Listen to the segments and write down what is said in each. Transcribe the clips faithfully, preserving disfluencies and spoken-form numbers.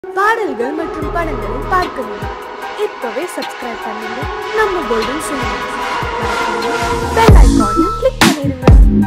பாடல்கள் மற்றும் படங்களை பார்க்கணும். இப்பவே சப்ஸ்கிரைப் பண்ணுங்க நம்ம கோல்டன் சினிமாஸ். பெல் ஐகானை கிளிக் பண்ணிருங்க.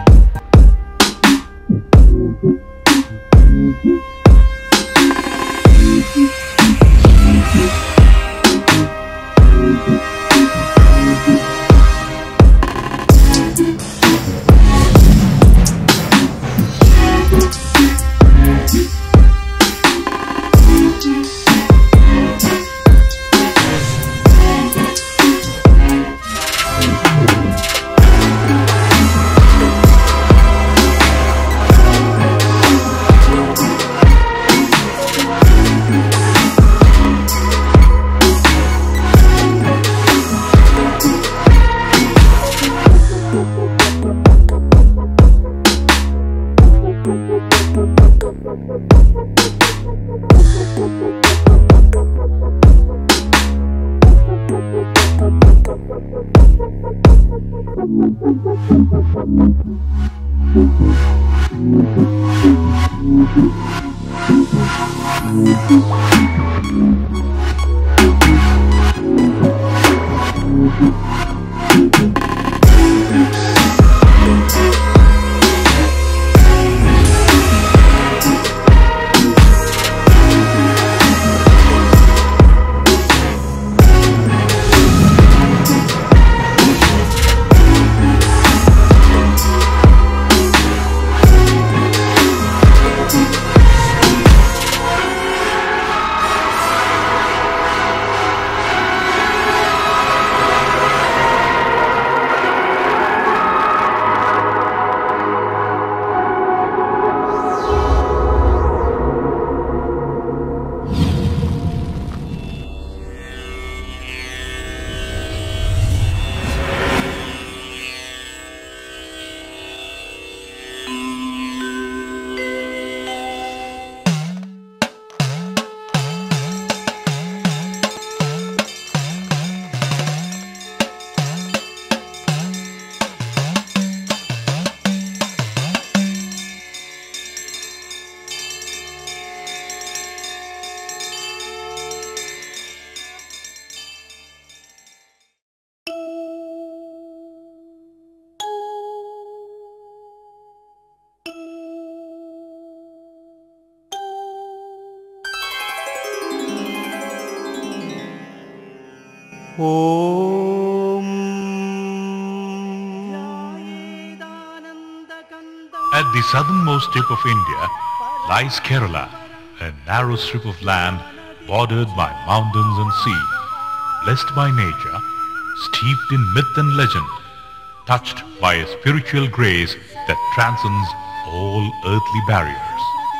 At the southernmost tip of India lies Kerala, a narrow strip of land bordered by mountains and sea, blessed by nature, steeped in myth and legend, touched by a spiritual grace that transcends all earthly barriers.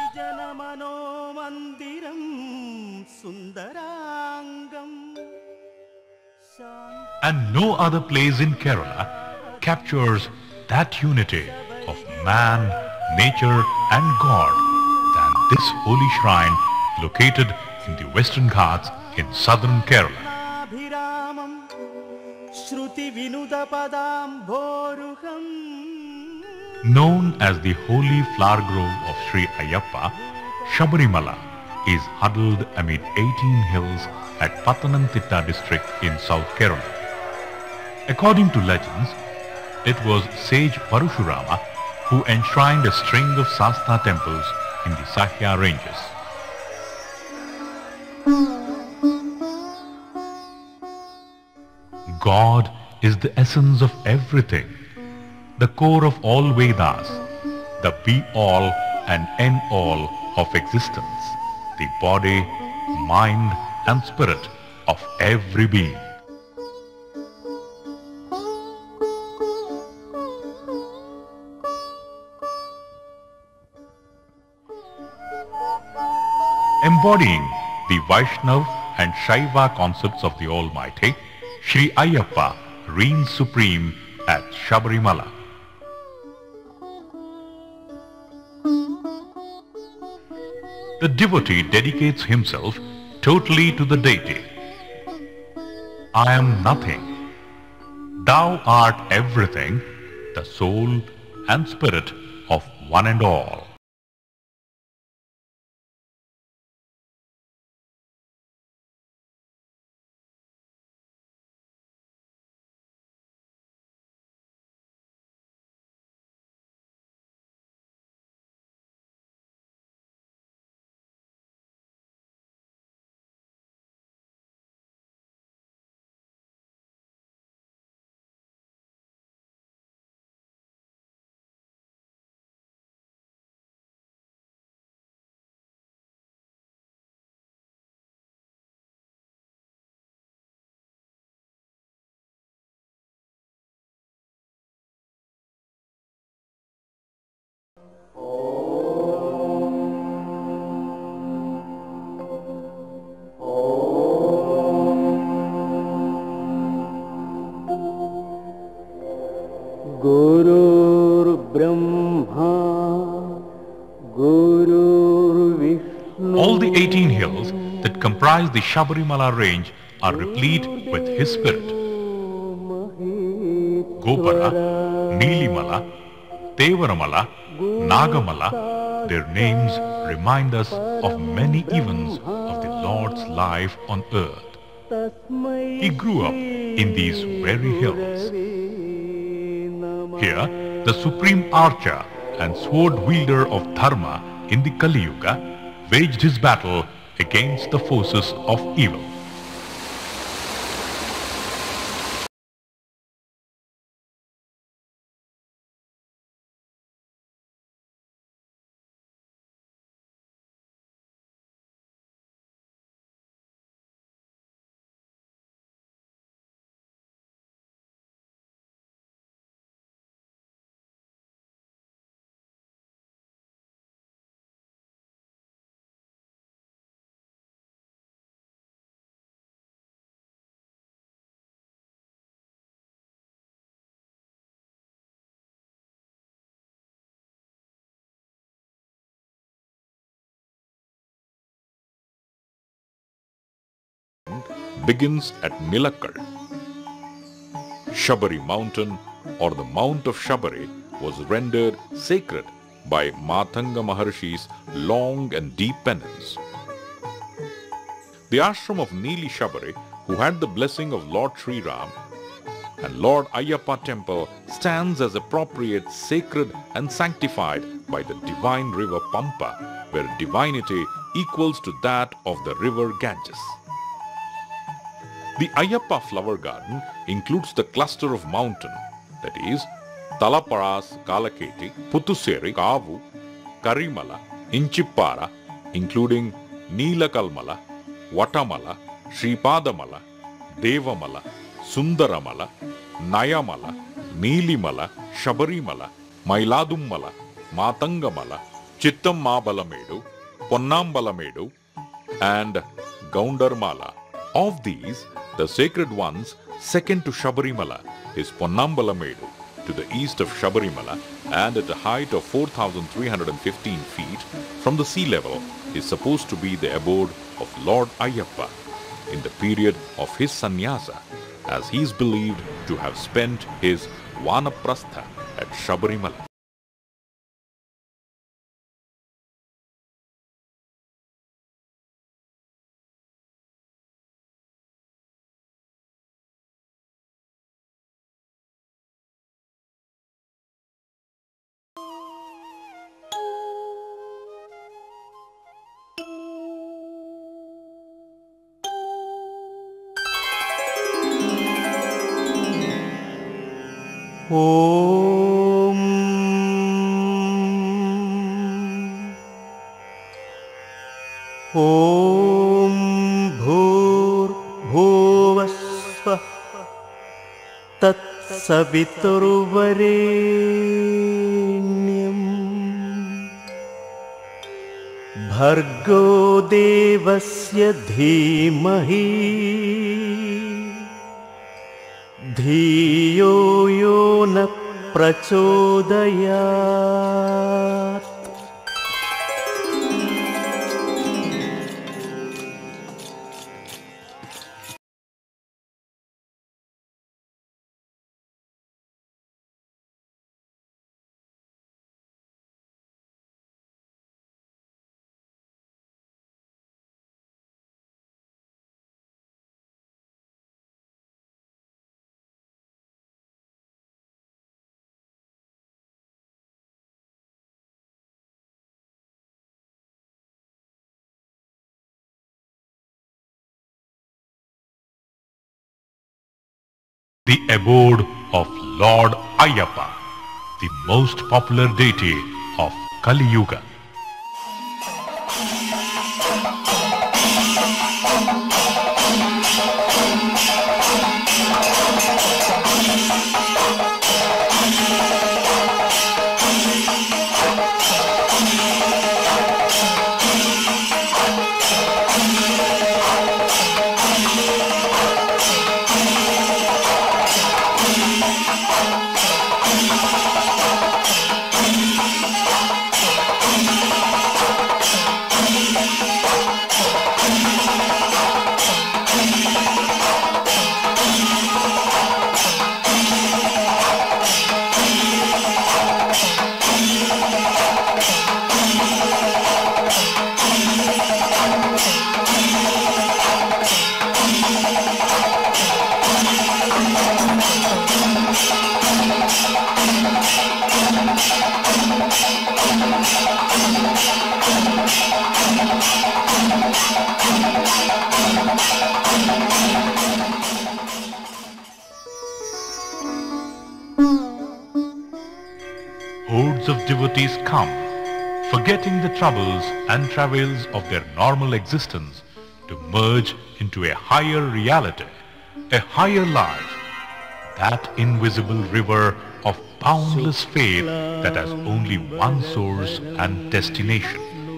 And no other place in Kerala captures that unity of man, nature and God than this holy shrine located in the Western Ghats in southern Kerala. Known as the holy flower grove of Sri Ayyappa, Sabarimala is huddled amid eighteen hills at Pathanamthitta district in South Kerala. According to legends, it was sage Parashurama who enshrined a string of Sastha temples in the Sahya ranges. God is the essence of everything, the core of all Vedas, the be-all and end-all of existence, the body, mind and spirit of every being. Embodying the Vaishnava and Shaiva concepts of the Almighty, Sri Ayyappa reigns supreme at Sabarimala. The devotee dedicates himself totally to the deity. I am nothing. Thou art everything, the soul and spirit of one and all. Gurur Brahma, Gurur Vishnu. All the eighteen hills that comprise the Shabarimala range are replete with his spirit. Gopara, Neelimala, Tevaramala, Nagamala, their names remind us of many events of the Lord's life on earth. He grew up in these very hills. Here, the supreme archer and sword wielder of Dharma in the Kali Yuga waged his battle against the forces of evil. Begins at Nilakkal. Shabari mountain or the Mount of Shabari was rendered sacred by Matanga Maharshi's long and deep penance. The ashram of Neeli Shabari, who had the blessing of Lord Sri Ram, and Lord Ayyappa temple stands as appropriate, sacred and sanctified by the divine river Pampa, where divinity equals to that of the river Ganges. The Ayyappa flower garden includes the cluster of mountain, that is, Talaparas, Kalaketi, Puttuseri, Kavu, Karimala, Inchippara, including Neelakalmala, Vatamala, Sripadamala, Devamala, Sundaramala, Nayamala, Neelimala, Shabarimala, Mailadummala, Matangamala, Chittamabalamedu, Ponnambalamedu, and Gaundarmala. Of these, the sacred ones second to Shabarimala is Ponnambalamedu, to the east of Shabarimala and at a height of four thousand three hundred fifteen feet from the sea level is supposed to be the abode of Lord Ayyappa in the period of his sannyasa, as he is believed to have spent his Vanaprastha at Shabarimala. Om Om Bhur Bhuvasva Tat Saviturvarenyam Bhargo Devasya Dhimahi Dhiyo yo na prachodayat. The abode of Lord Ayyappa, the most popular deity of Kali Yuga. Hordes of devotees come, forgetting the troubles and travails of their normal existence to merge into a higher reality, a higher life, that invisible river of boundless faith that has only one source and destination.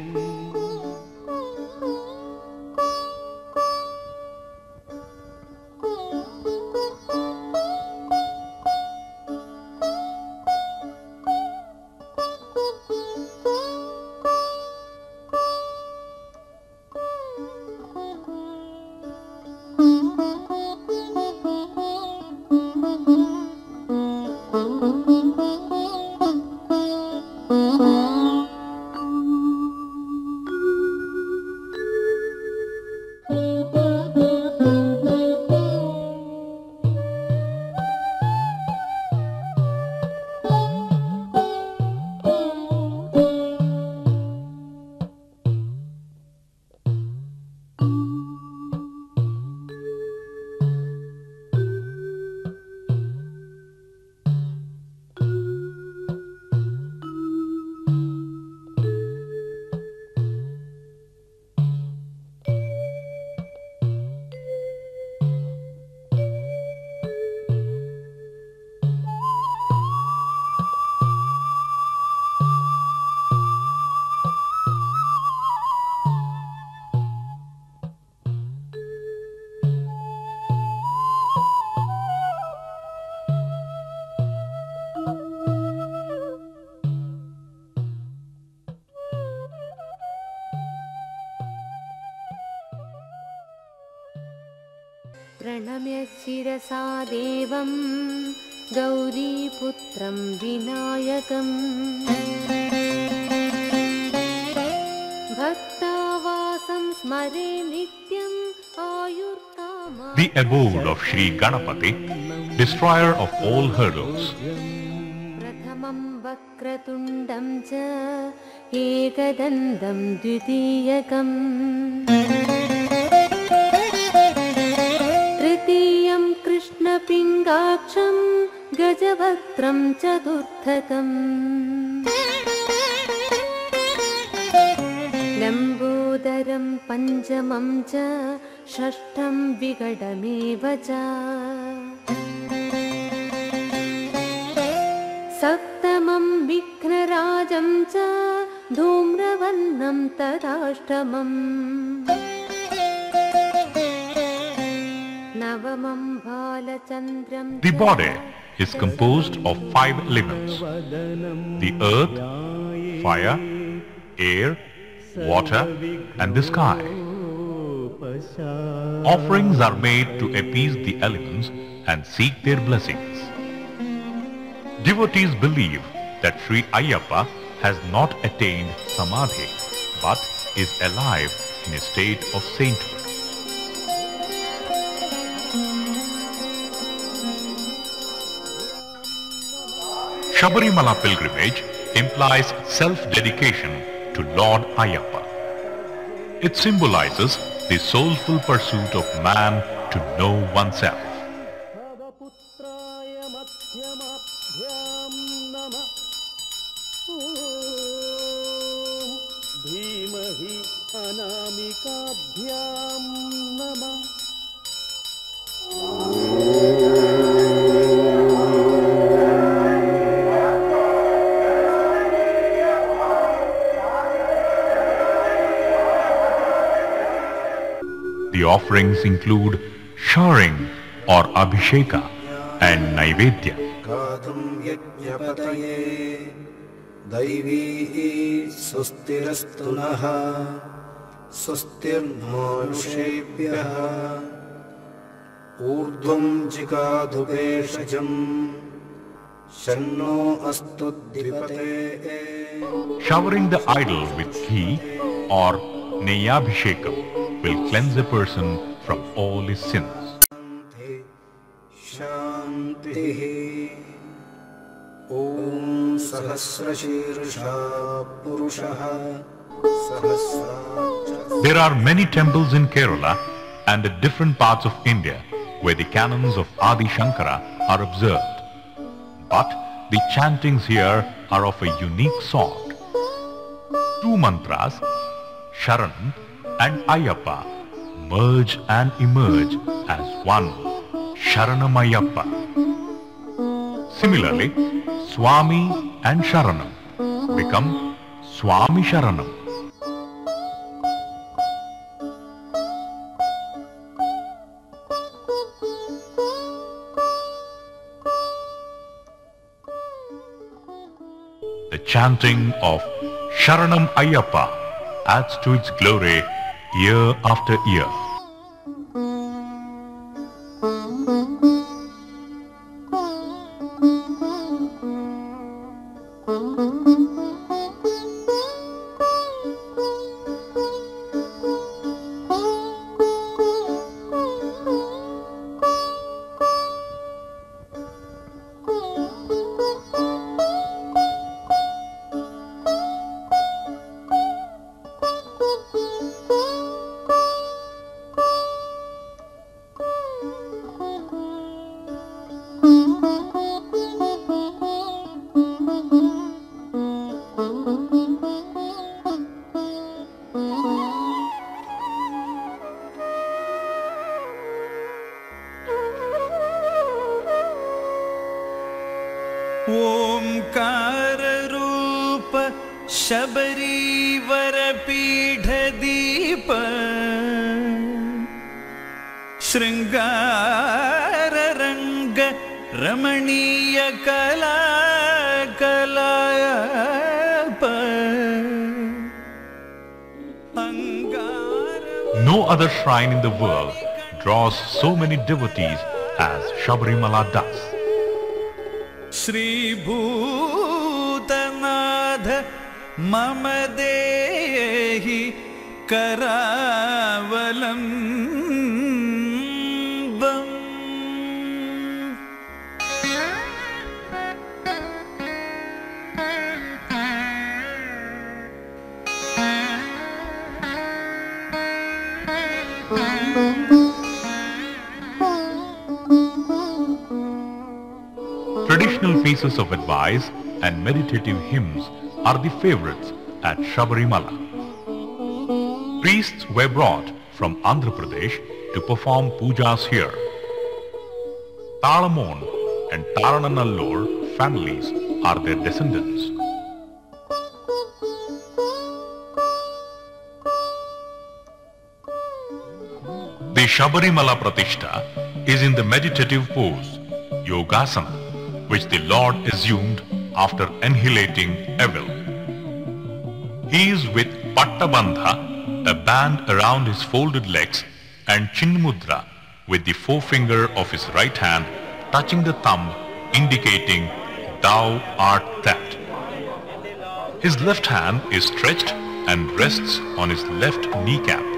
प्रणम्य शिरसा देवं गौरीपुत्रं विनायकम् भक्तावासं स्मरे नित्यम् आयुर्कामा. The abode of Sri Ganapati, destroyer of all hurdles. प्रथमं वक्रतुण्डं च एकदन्तं द्वितीयकम् तृतीयं कृष्णपिङ्गाक्षं गजवक्त्रं चतुर्थकम् लम्बोदरं पञ्चमं च षष्ठं विकटमेव च सप्तमं विघ्नराजं च धूम्रवर्णं तदाष्टमम् नवमं बालचन्द्रं. The body is composed of five elements: the earth, fire, air, water, and the sky. Offerings are made to appease the elements and seek their blessings. Devotees believe that Sri Ayyappa has not attained Samadhi, but is alive in a state of sainthood. Shabarimala pilgrimage implies self-dedication to Lord Ayyappa. It symbolizes the soulful pursuit of man to know oneself. The offerings include showering or abhisheka and naivedya. Showering the idol with ghee or neyabhishekam will cleanse a person from all his sins. Om Sahasra Shirsha Purushaha There are many temples in Kerala and at different parts of India where the canons of Adi Shankara are observed. But the chantings here are of a unique sort. Two mantras, Sharanam and Ayyappa, merge and emerge as one, Sharanam Ayyappa. Similarly, Swami and Sharanam become Swami Sharanam. The chanting of Sharanam Ayyappa adds to its glory year after year. ओंकार रूप शबरीवर पीठ दीप श्रृंगार रंग रमणीय कला कलाप No other shrine in the world draws so many devotees as Shabarimala does. Shri Bhootnath मम देहि करावलंबम् Traditional pieces of advice and meditative hymns are the favorites at Shabarimala. Priests were brought from Andhra Pradesh to perform pujas here. Talamon and Tarananallur families are their descendants. The Shabarimala Pratishta is in the meditative pose, Yogasana, which the Lord assumed after annihilating evil. He is with Pattabandha, a band around his folded legs, and Chinmudra with the forefinger of his right hand touching the thumb, indicating thou art that. His left hand is stretched and rests on his left kneecap.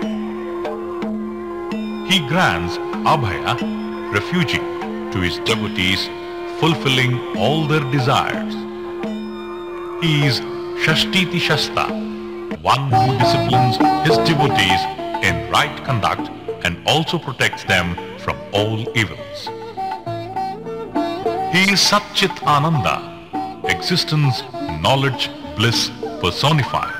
He grants Abhaya, refugee, to his devotees, fulfilling all their desires. He is Shashtiti Shasta, one who disciplines his devotees in right conduct and also protects them from all evils. He is Satchit Ananda, existence, knowledge, bliss personified.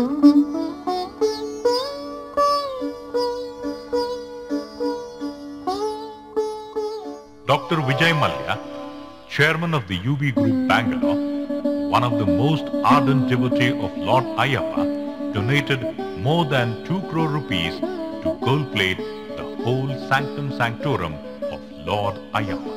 Doctor Vijay Mallya, chairman of the U B Group Bangalore, one of the most ardent devotee of Lord Ayyappa, donated more than two crore rupees to gold plate the whole sanctum sanctorum of Lord Ayyappa.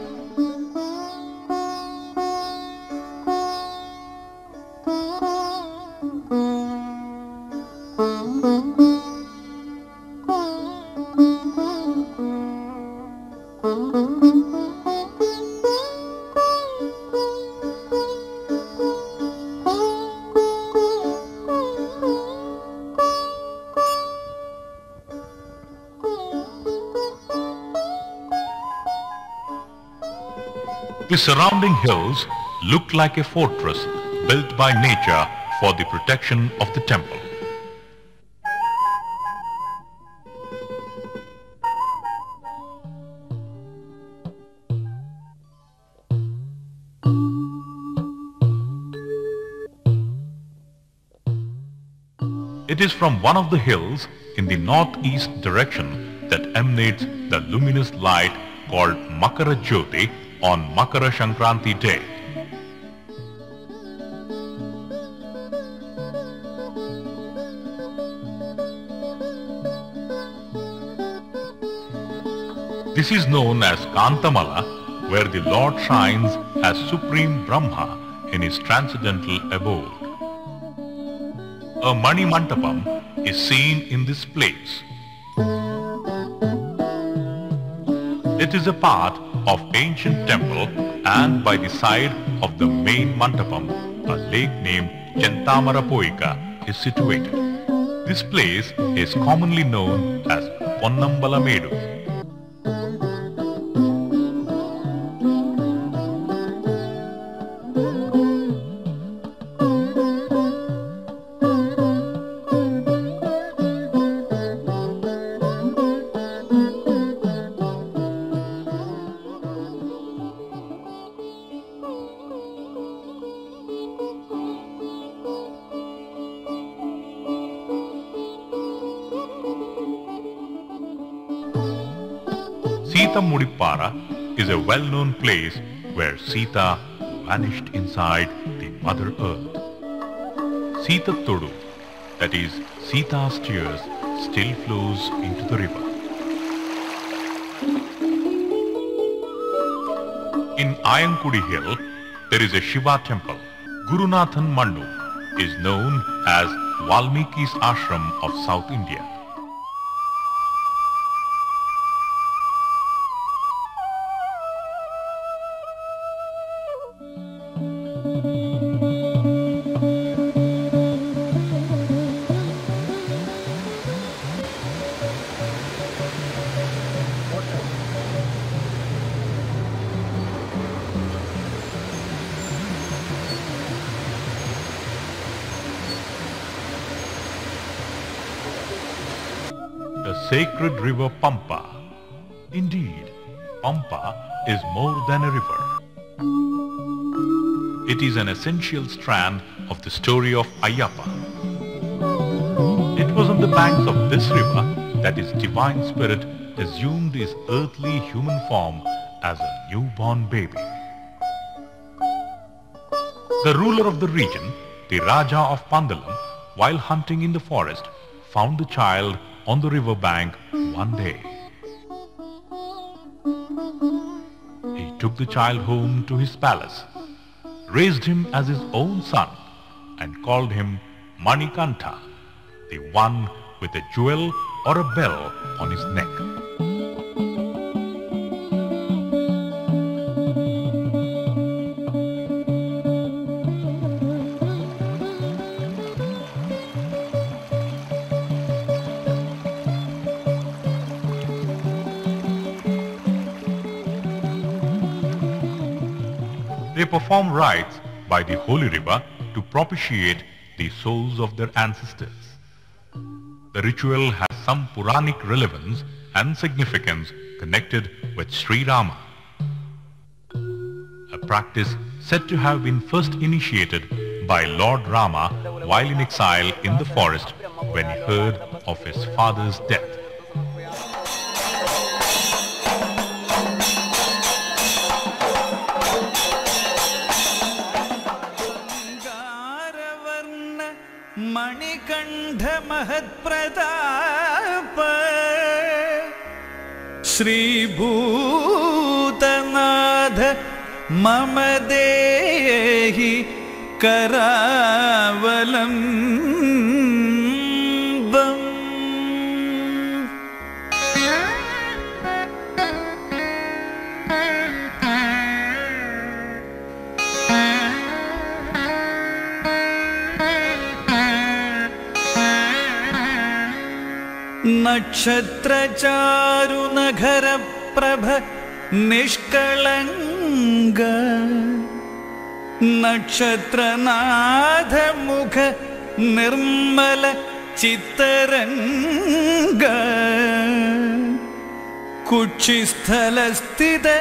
The surrounding hills look like a fortress built by nature for the protection of the temple. It is from one of the hills in the northeast direction that emanates the luminous light called Makara Jyoti on Makara Sankranti day. This is known as Kantamala, where the Lord shines as Supreme Brahma in his transcendental abode. A Mani Mandapam is seen in this place. It is a part of ancient temple, and by the side of the main Mandapam, a lake named Chentamarapoika is situated. This place is commonly known as Ponnambalamedu. Sita Mudipara is a well-known place where Sita vanished inside the Mother Earth. Sita Todu, that is Sita's tears, still flows into the river. In Ayankudi Hill, there is a Shiva temple. Gurunathan Mandu is known as Valmiki's ashram of South India. The sacred river Pampa. Indeed, Pampa is more than a river. It is an essential strand of the story of Ayyappa. It was on the banks of this river that his divine spirit assumed his earthly human form as a newborn baby. The ruler of the region, the Raja of Pandalam, while hunting in the forest, found the child on the river bank one day. He took the child home to his palace, raised him as his own son, and called him Manikantha, the one with a jewel or a bell on his neck. They perform rites by the holy river to propitiate the souls of their ancestors. The ritual has some Puranic relevance and significance connected with Sri Rama, a practice said to have been first initiated by Lord Rama while in exile in the forest when he heard of his father's death. Manikantha Mahatpratapa Shri Bhutanatha Mama Dehi Karavalambam. Nakshatra charu naghara prabha nishkalanga Nakshatra nadha mukha nirmala chitaranga Kuchisthala sthita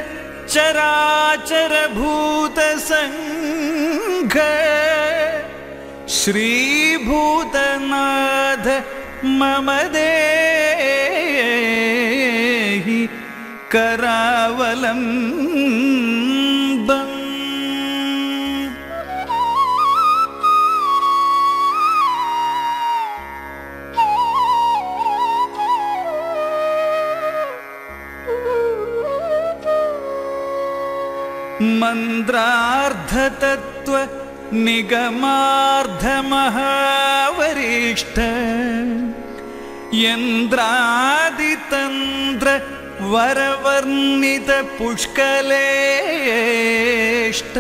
charachara bhuta sangha श्रीभूतनाथ मम देहि करावलम्बम्। मन्द्रार्धतत्त्व निगमार्धमहावरिष्ठ यन्द्रादितन्त्र वरवर्णित पुष्कलेष्ट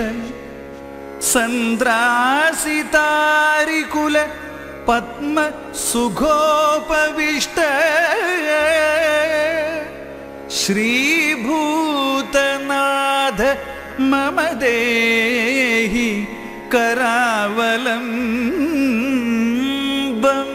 सन्द्रासितारिकुल पद्म सुखोपविष्ट श्रीभूतनाथ मम देहि करावलम्बम्।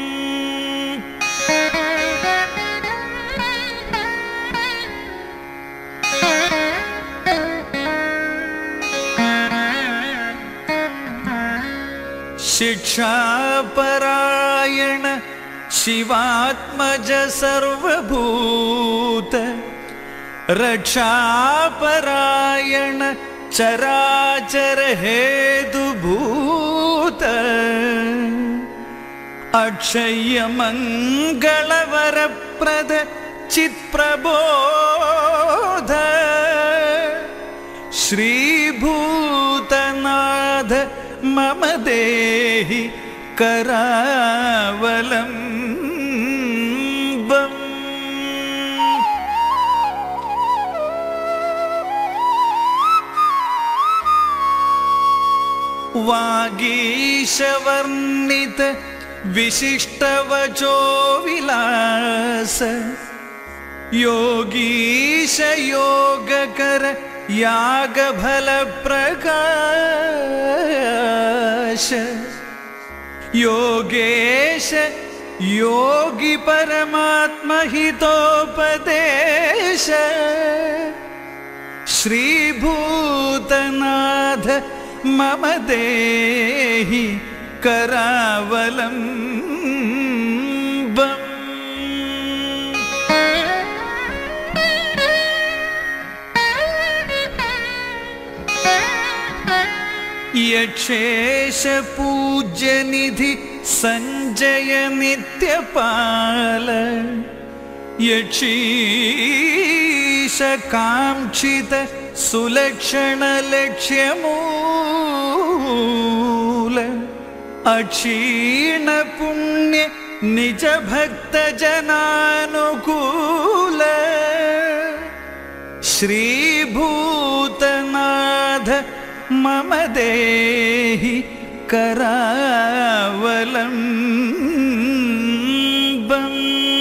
शिक्षापरायण शिवात्मज सर्वभूत रक्षापरायण चराचर हेतुभूत अक्षय मंगलवरप्रद चित्प्रबोध श्रीभूतनाथ मम देहि करावलम्बम्। वागीशवर्णित विशिष्टवचो विलास योगीश योगकर यागफल प्रकाश योगेश योगी परमात्मा हितोपदेश श्रीभूतनाथ मम देहि करावलम्बम्। यक्षेश पूज्य निधि संजय नित्यपाल यक्षीश कांक्षित सुलक्षण लक्ष्यमूल अक्षीण पुण्य निज भक्त जनानुकूल श्रीभूतनाथ मम देहि करावलम्बम्।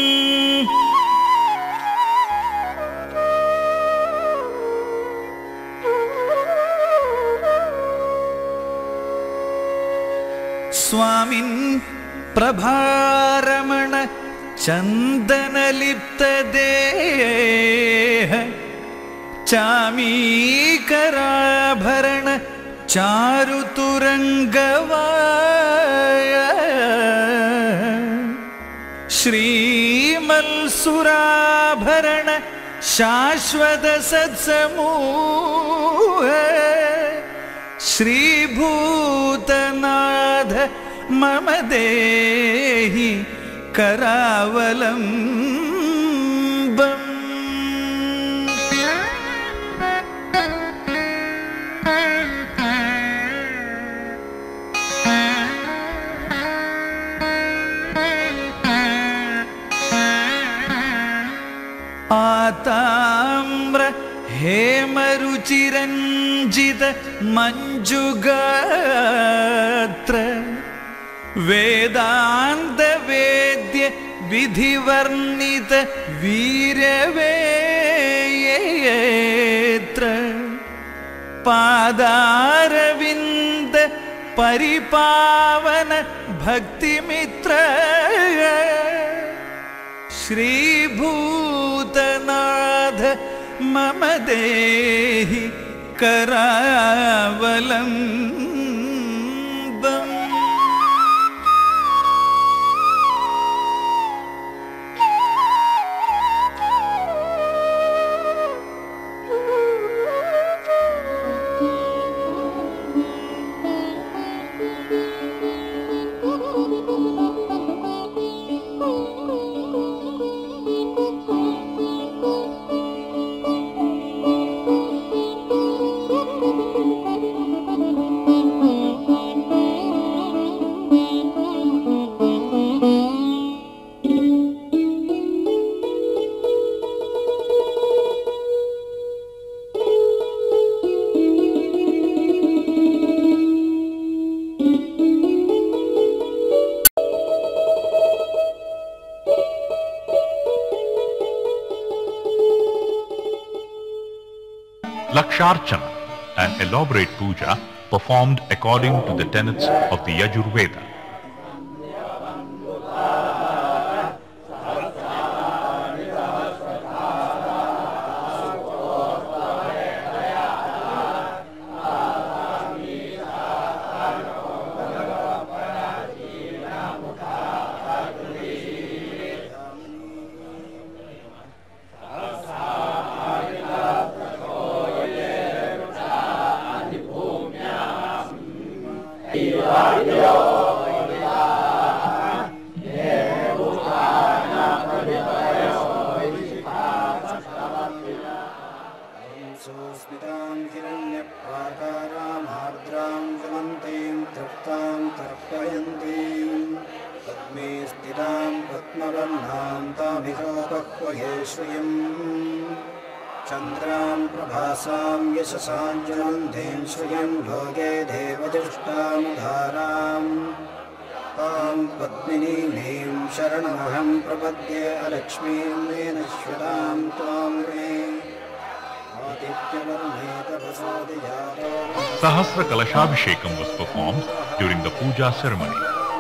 स्वामिन् प्रभारमण चन्दनलिप्त देह चामीकराभरण चारुतुरङ्गवाय श्रीमल्सुराभरण शाश्वत सत्समूह श्रीभूतनाथ मम देहि करावलम्बम्। आताम्र हेमरुचिरञ्जित मञ्जुगात्र वेदान्त वेद्य विधिवर्णित वीरवेयत्र पादारविन्द परिपावन भक्तिमित्र श्रीभूतनाथ मम देहि करावलम्बम्। Laksharchana, an elaborate puja performed according to the tenets of the Yajurveda. चंद्रां प्रभासां यशसाञ्जलन्धीं श्रियं लोके देवदुष्टामुधारां तां पद्मिनीं शरणमहं प्रपद्ये अलक्ष्मीं नश्वतां त्वां मे आदित्यवर्णे तपसोदिजातो Sahasra Kalashabhishekam was performed during the puja ceremony.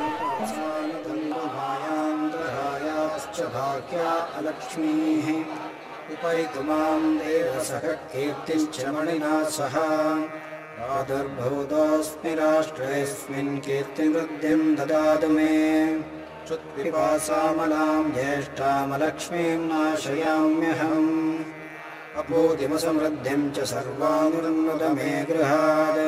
अलक्ष्मीः उपरि तुमां देवसः कीर्तिश्च मणिना सह प्रादुर्भूतोऽस्मि राष्ट्रेऽस्मिन् कीर्तिवृद्धिं ददातु मे क्षुत्पिपासामलां ज्येष्ठामलक्ष्मीं नाशयाम्यहम् अपूतिमसमृद्धिं च सर्वानुरन्नुत मे गृहात्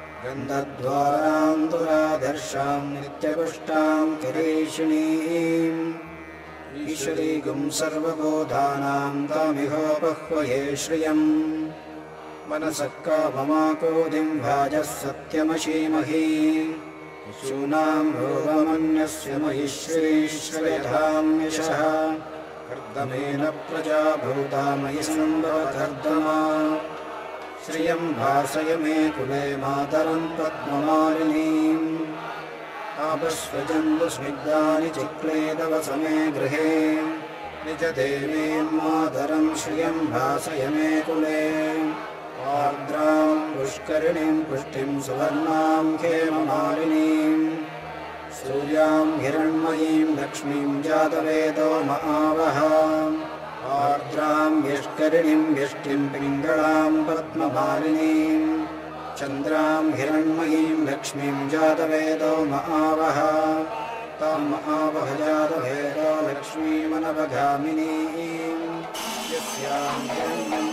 गन्धद्वारान्तुरादर्शां नित्यपुष्टां किरीशिणीम् ईश्वरीगुं सर्वबोधानां तामिहोपह्वये श्रियम् मनसः काममाकोदिं भाजः सत्यमशीमहि शूनां रोगमन्यस्य मयि श्रीश्रयधां यशः कर्दमेन प्रजा भूता मयि सम्भवकर्दमा श्रियं भासय मे कुले मातरं पद्ममालिनीम् आपस्वजन्तुस्निग्धानि चिक्लेदव समे गृहे निजदेवीं मातरं श्रियं भासय मे कुले आर्द्रां पुष्करिणीं पुष्टिं सुवर्णां हेममालिनीं सूर्यां हिरण्मयीं लक्ष्मीं जातवेदो महावः आर्द्रां यष्करिणीं यष्टिं पिङ्गळां पद्ममालिनीं चन्द्रां हिरण्मयीं लक्ष्मीं जातवेदो महावः तां महावः जातवेदो लक्ष्मीमनवगामिनीं यस्यां हिरण्यं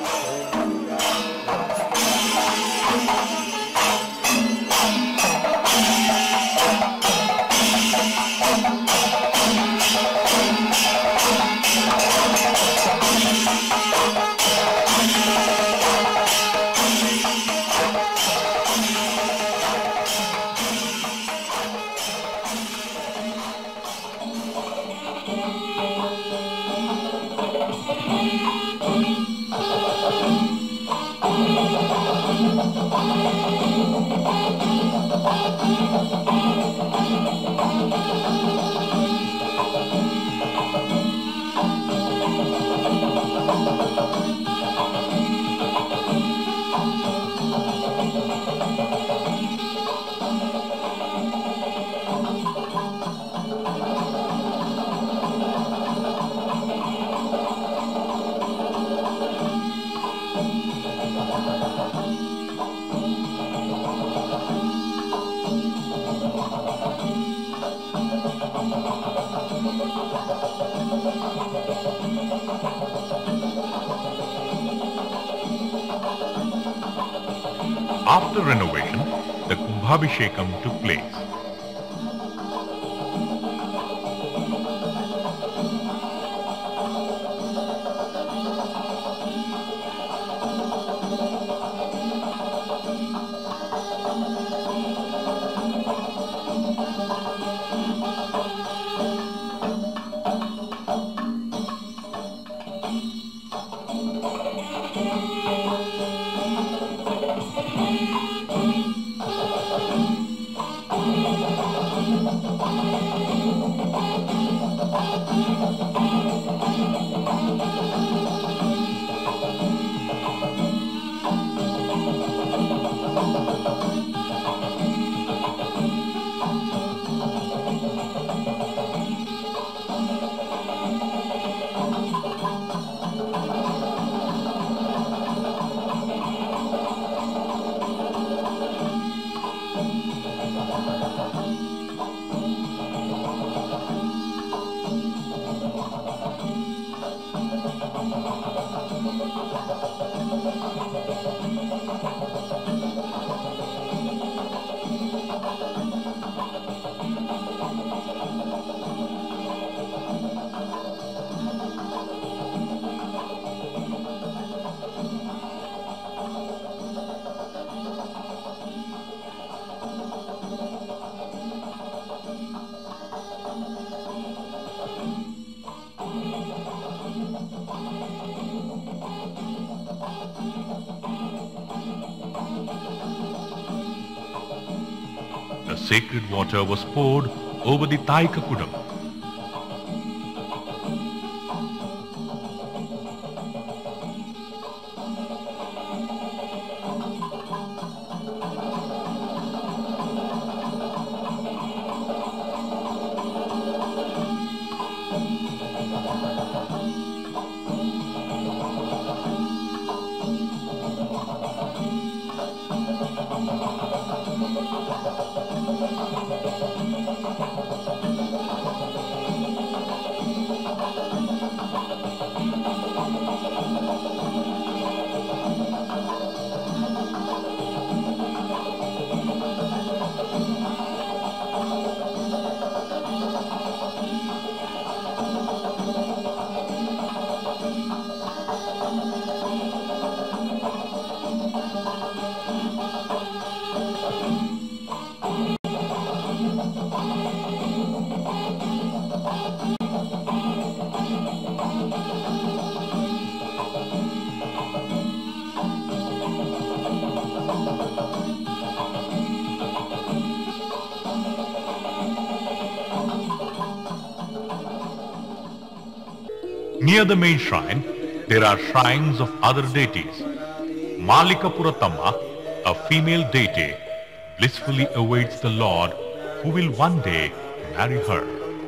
After renovation, the Kumbhabhishekam took place. sacred water was poured over the Taikakudam. Near the main shrine, there are shrines of other deities. Malikapurathamma, a female deity, blissfully awaits the Lord who will one day marry her.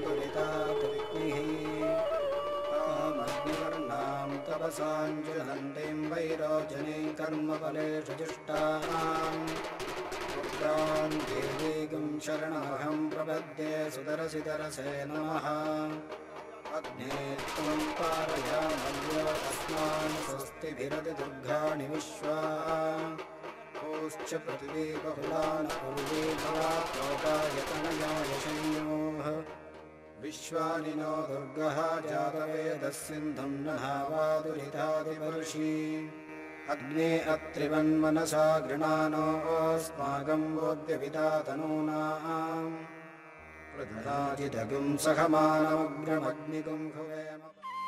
अग्ने त्वं पारयामल्यो अस्मान् स्वस्तिभिरति दुर्गाणि विश्वा ओश्च पृथिवी बहुलान् पूर्वे भवात् लोकायतनया यशयोः विश्वानि no दुर्गः जातवेदः सिन्धुं न धावादुरितादिवर्षि अग्ने अत्रिवन्मनसा गृणानो अस्माकं बोध्यविदातनूनाम् प्रददाजिदगुं सहमानमग्रमग्निगुं भुवेम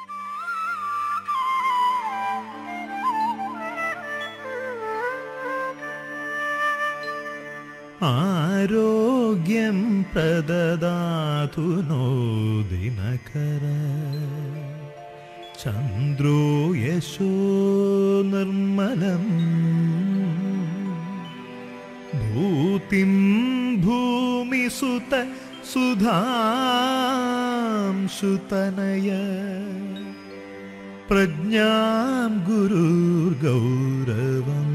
आरोग्यं प्रददातु नो दिनकर चन्द्रो यशो निर्मलम् भूतिं भूमिसुत सुधां सुतनय प्रज्ञां गुरुर्गौरवम्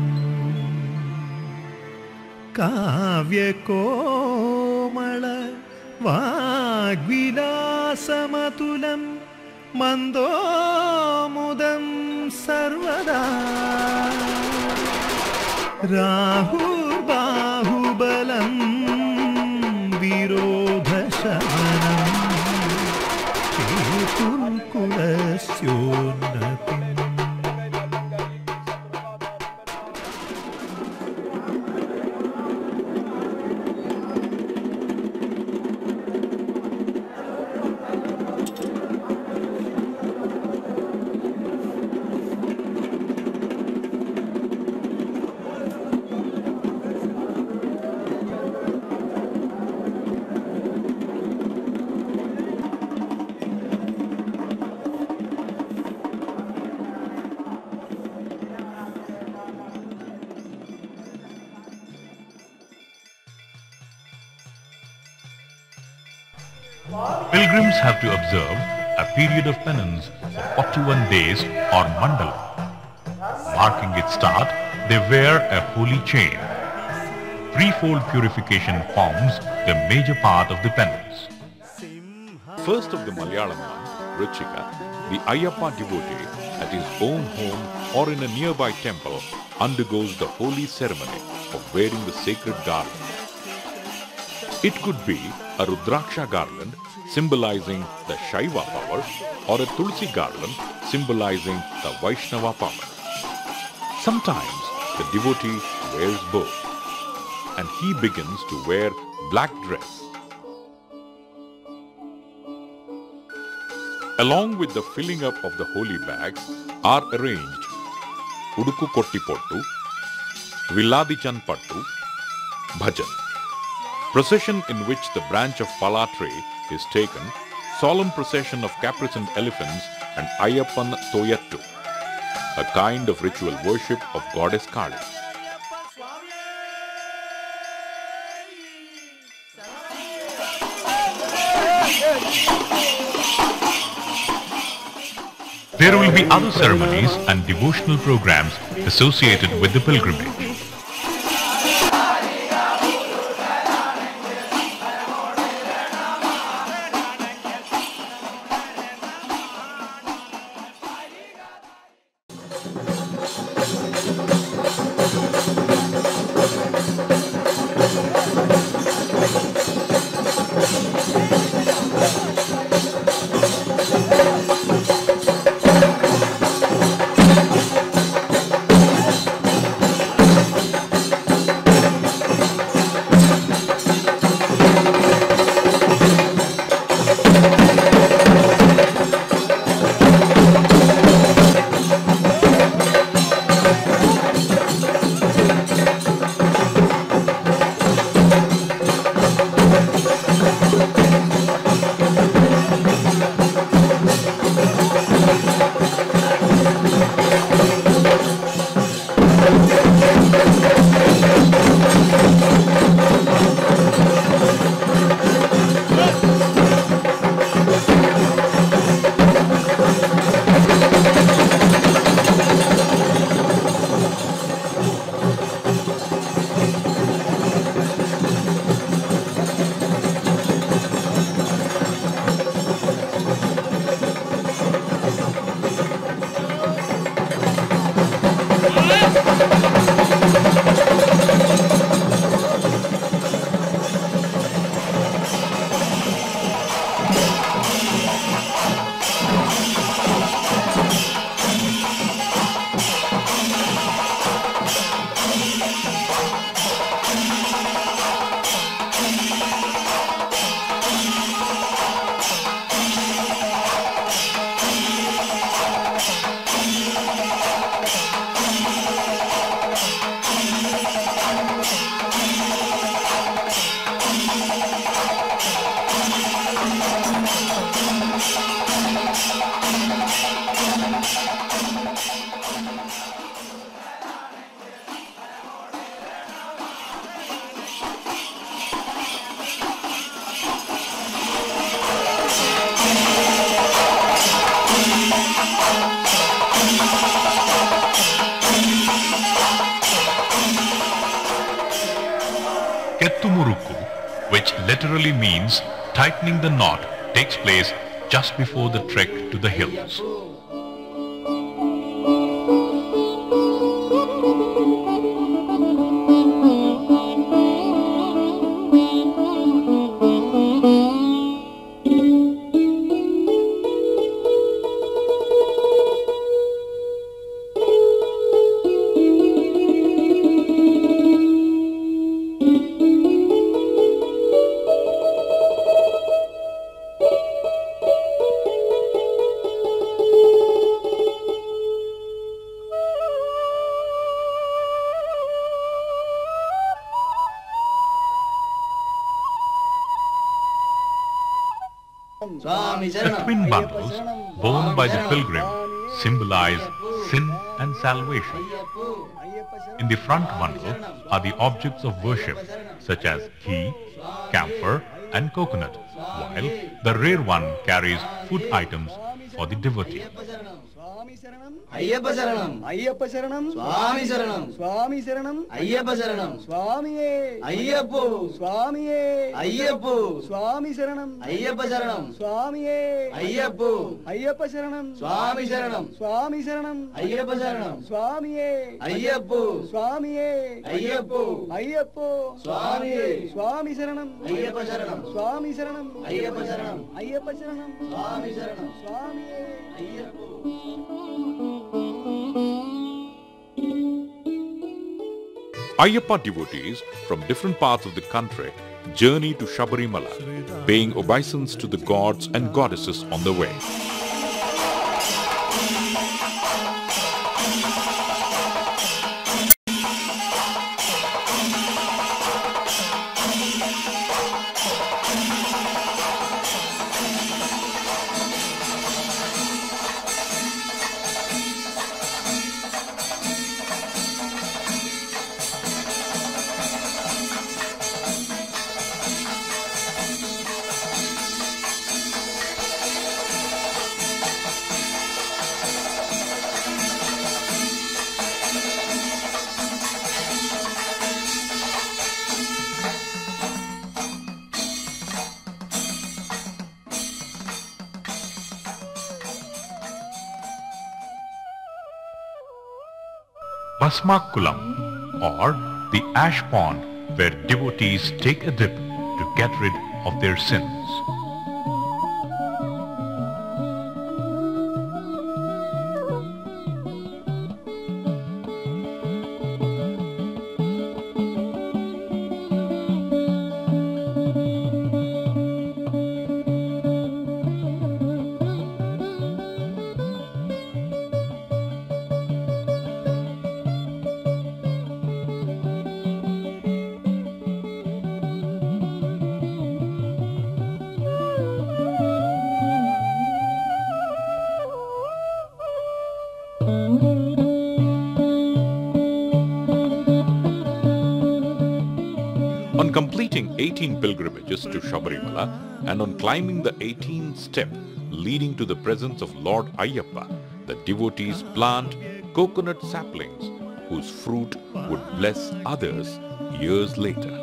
काव्यकोमल वाग्विलासमतुलं मन्दोमुदं सर्वदा राहुर्बाहुबलं विरोधशमनं चेतुर्कुलस्योन्नतिम् Pilgrims have to observe a period of penance of forty-one days or mandala. Marking its start, they wear a holy chain. Threefold purification forms the major part of the penance. First of the Malayalam month, Ruchika, the Ayyappa devotee at his own home or in a nearby temple undergoes the holy ceremony of wearing the sacred garland. It could be a Rudraksha garland symbolizing the Shaiva power or a Tulsi garland symbolizing the Vaishnava power. Sometimes the devotee wears both and he begins to wear black dress. Along with the filling up of the holy bags are arranged Uduku Kotti Pottu, Villadichan Pattu, Bhajan. procession in which the branch of Pala tree is taken, solemn procession of caparisoned elephants, and Ayyappan Thoyattu, a kind of ritual worship of goddess Kali. There will be other ceremonies and devotional programs associated with the pilgrimage. Kettumurukku, which literally means tightening the knot, takes place just before the trek to the hills. The twin bundles borne by the pilgrim symbolize sin and salvation. In the front bundle are the objects of worship such as ghee, camphor and coconut, while the rear one carries food items for the devotee. Ayyappa Saranam, Ayyappa Saranam, Swami Saranam, Swami Saranam, Ayyappa Saranam, Swamiye, Ayyappo, Swamiye, Ayyappo, Swami Saranam, Ayyappa Saranam, Swamiye, Ayyappo, Ayyappa Saranam, Swami Saranam, Swami Saranam, Ayyappa Saranam, Swamiye, Ayyappo, Swamiye, Ayyappo, Ayyappo, Swamiye, Swami Saranam, Ayyappa Saranam, Swami Saranam, Ayyappa Saranam, Ayyappa Saranam, Swami Saranam, Swamiye, Ayyappo. Ayyappa devotees from different parts of the country journey to Sabarimala, paying obeisance to the gods and goddesses on the way. Bhasmakulam, or the ash pond where devotees take a dip to get rid of their sins. On completing eighteen pilgrimages to Shabarimala and on climbing the eighteenth step leading to the presence of Lord Ayyappa, the devotees plant coconut saplings whose fruit would bless others years later.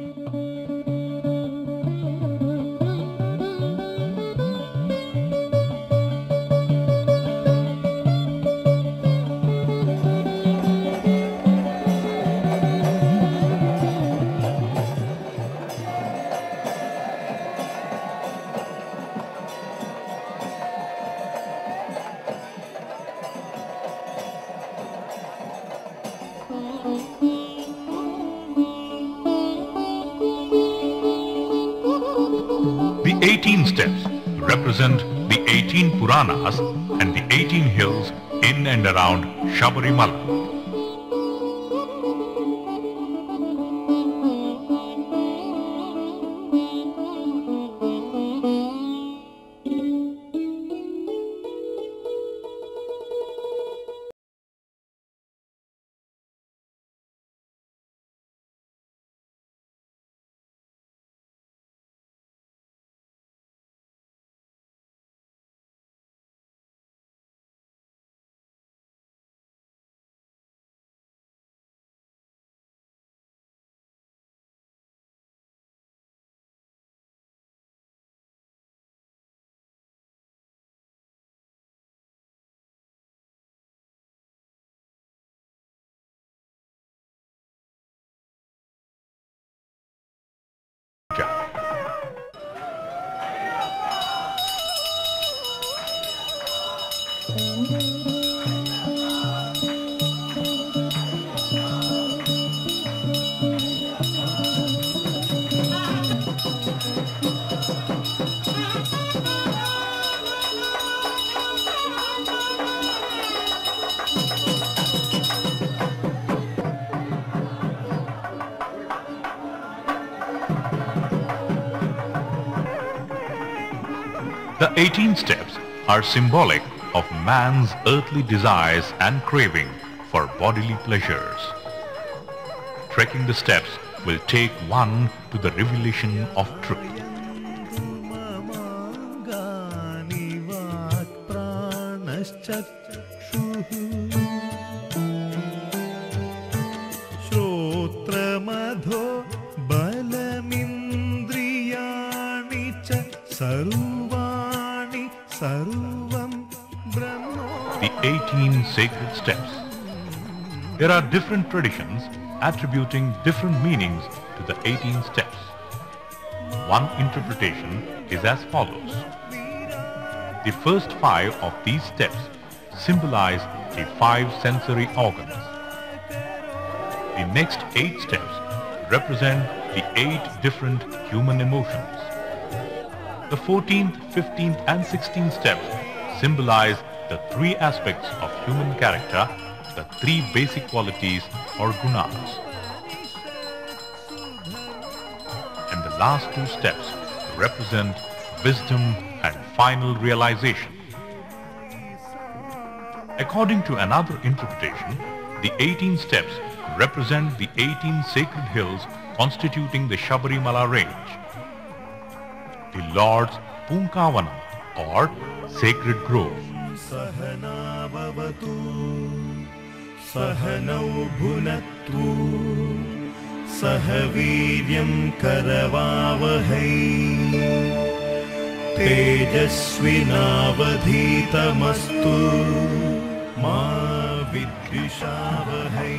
The eighteen steps represent the eighteen Puranas and the eighteen hills in and around Shabarimala. The eighteen steps are symbolic of man's earthly desires and craving for bodily pleasures. Trekking the steps will take one to the revelation of truth. The eighteen sacred steps. There are different traditions attributing different meanings to the eighteen steps. One interpretation is as follows. The first five of these steps symbolize the five sensory organs. The next eight steps represent the eight different human emotions. The fourteenth, fifteenth and sixteenth steps symbolize the three aspects of human character, the three basic qualities or gunas. And the last two steps represent wisdom and final realization. According to another interpretation, the eighteen steps represent the eighteen sacred hills constituting the Shabarimala range, the Lord's Punkavanam or sacred grove. Sahana bhavatu sahanau bhunattu sahaviryam karavavahai tejasvinavadhitamastu ma vidvishavahai.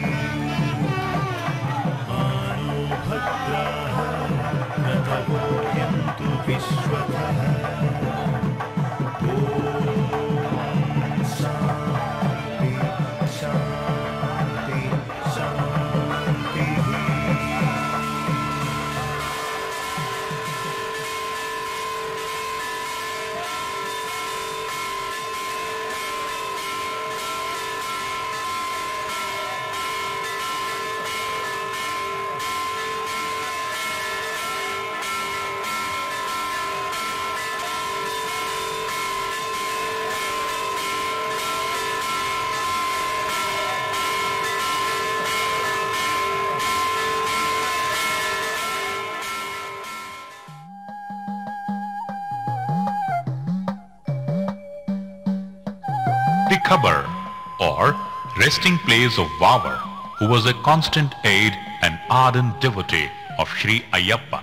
Kabbar, or resting place of Vavar, who was a constant aid and ardent devotee of Sri Ayyappa.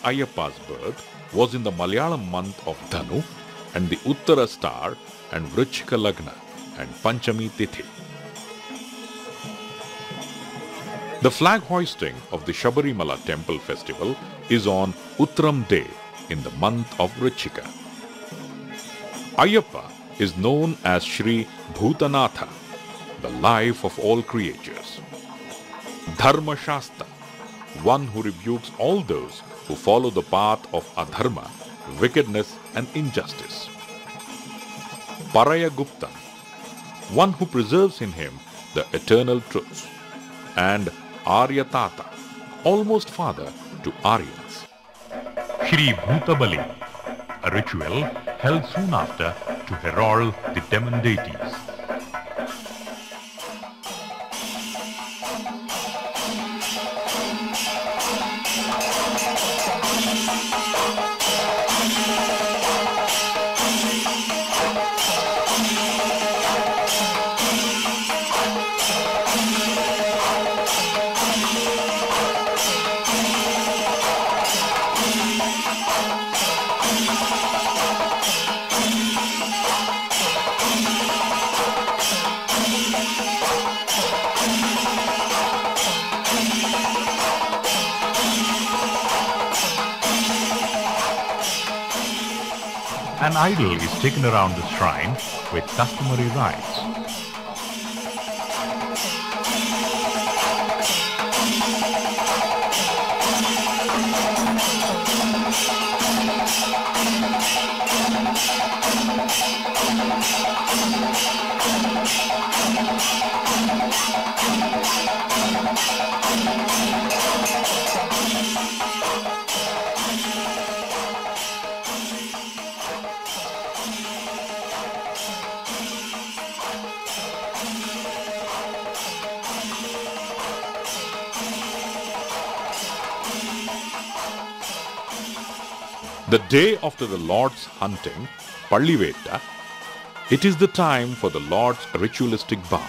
Ayyappa's birth was in the Malayalam month of Dhanu and the Uttara star and Vrichika Lagna and Panchami Tithi. The flag hoisting of the Sabarimala temple festival is on Uttram Day in the month of Vrichika. Ayyappa is known as Sri Bhutanatha, the life of all creatures. Dharma Shasta, one who rebukes all those who follow the path of adharma, wickedness and injustice. Paraya Gupta, one who preserves in him the eternal truths. And Arya Tata, almost father to Aryans. Shri Bhutabali, a ritual held soon after to herald the demon deities. An idol is taken around the shrine with customary rites. The day after the Lord's hunting, Pallivetta, it is the time for the Lord's ritualistic bath.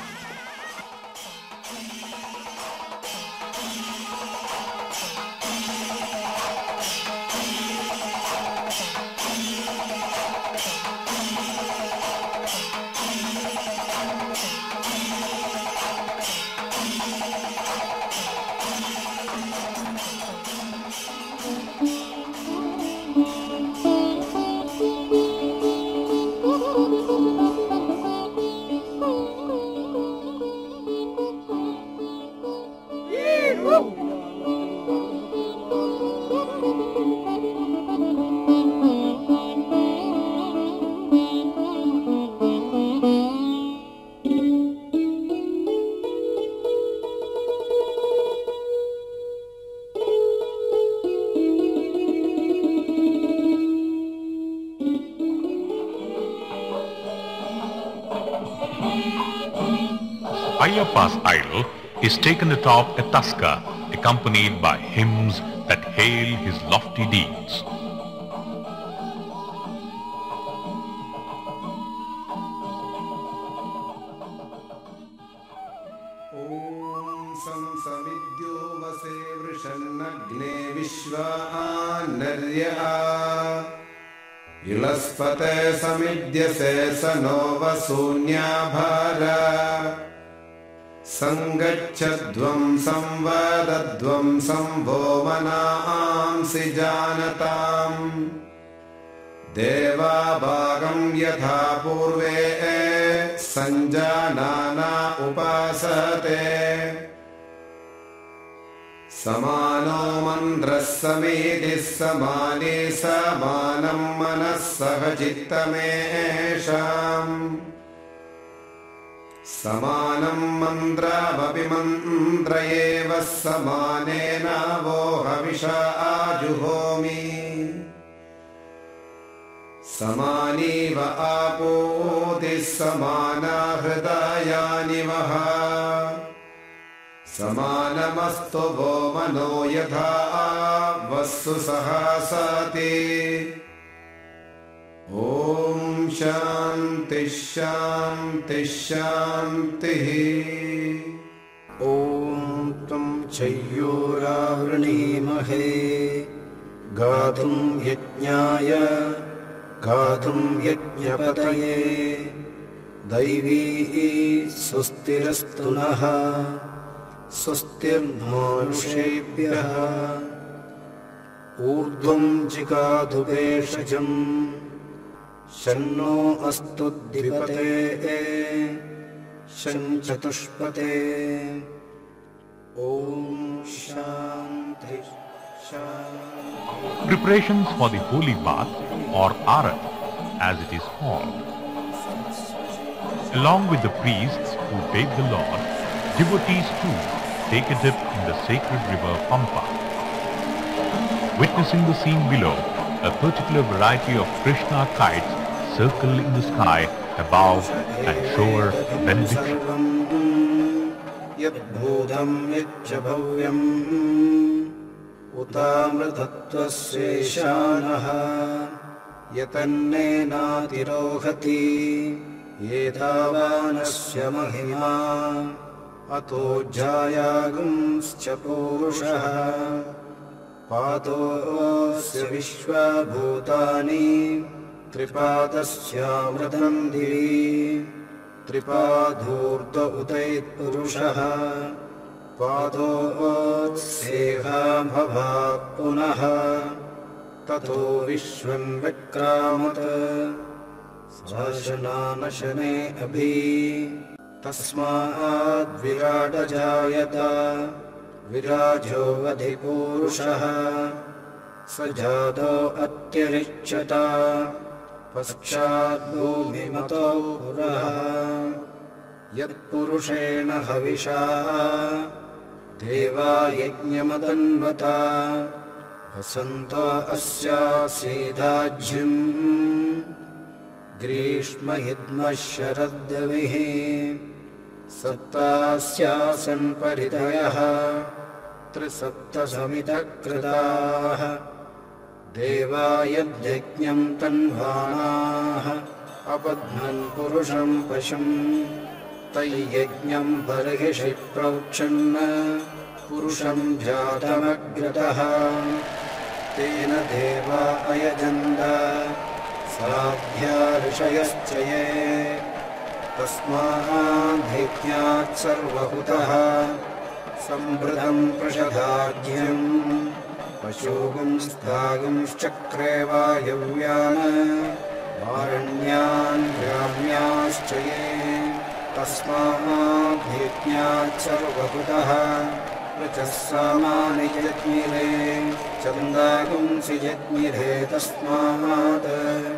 Ayyappa's idol is taken atop a tuska, accompanied by hymns that hail his lofty deeds. Om sam samidyo vase vrishannagne vishvaanarya ilaspate samidyase sanova sunyabhara Sangachadvam samvadadvam sambhomanaamsi janatam Deva bhagam yatha purve sanjanana upasate Samano mandras samidis samani samanam manas sahajitamesham Samanam mandra vabimandrayeva samanena vohavisha ajuhomi Samani va apoti samana hridayani vaha Samanamastu vo mano yatha vasu sahasati Om Shanti Shanti Shanti Om Tam Chayyora Vranimahe गातुं यज्ञाय गातुं यज्ञपतये दैवी स्वस्तिरस्तु नः स्वस्तिर्मानुषेभ्यः ऊर्ध्वं जिगातु भेषजम् शन्नो अस्तु द्विपते शं चतुष्पते ॐ शान्ति शान्ति। Preparations for the holy bath or arat as it is called. Along with the priests who bathe the Lord, devotees too take a dip in the sacred river Pampa. Witnessing the scene below, a particular variety of Krishna kites circle in the sky above and shower benediction. यद्भूतं यच्च भव्यम् उतामृतत्वस्येषानः यतन्नेनातिरोहति एतावानस्य महिमा अतो जायागुंश्च पूरुषः पातोऽस्य विश्वभूतानि त्रिपादस्यामृतं दिवि त्रिपाधूर्त उतैत्पुरुषः पादोत्सेहाभवा पुनः ततो विश्वं विक्रामत् शासनानशने अभि तस्माद्विराटजायत विराजो वधिपूरुषः स जातो अत्यरिच्यत पश्चाद्भूमिमतो पुरः यत्पुरुषेण हविषा देवा यज्ञमदन्वता वसन्तो अस्यासीदाज्यम् ग्रीष्महिद्मः शरद्रविः सप्तास्यासन् परितयः त्रिसप्तसमितः कृताः देवा यद्यज्ञं तन्वाणाः अपध्नन् पुरुषं पशुम् तैयज्ञं बर्हिषि प्रोक्षन् पुरुषं जातमग्रतः तेन देवा अयजन्त साध्या ऋषयश्च ये तस्माद्धिज्ञात् सर्वहुतः सम्भृतं प्रषधाज्यम् पशूगुंस्तागुंश्चक्रे वायव्यान् वारण्यान् ग्राम्याश्च ये तस्माद्धिज्ञात् सर्वहुतः ऋचः सामानि जज्ञिरे छन्दागुंसि जज्ञिरे तस्मात्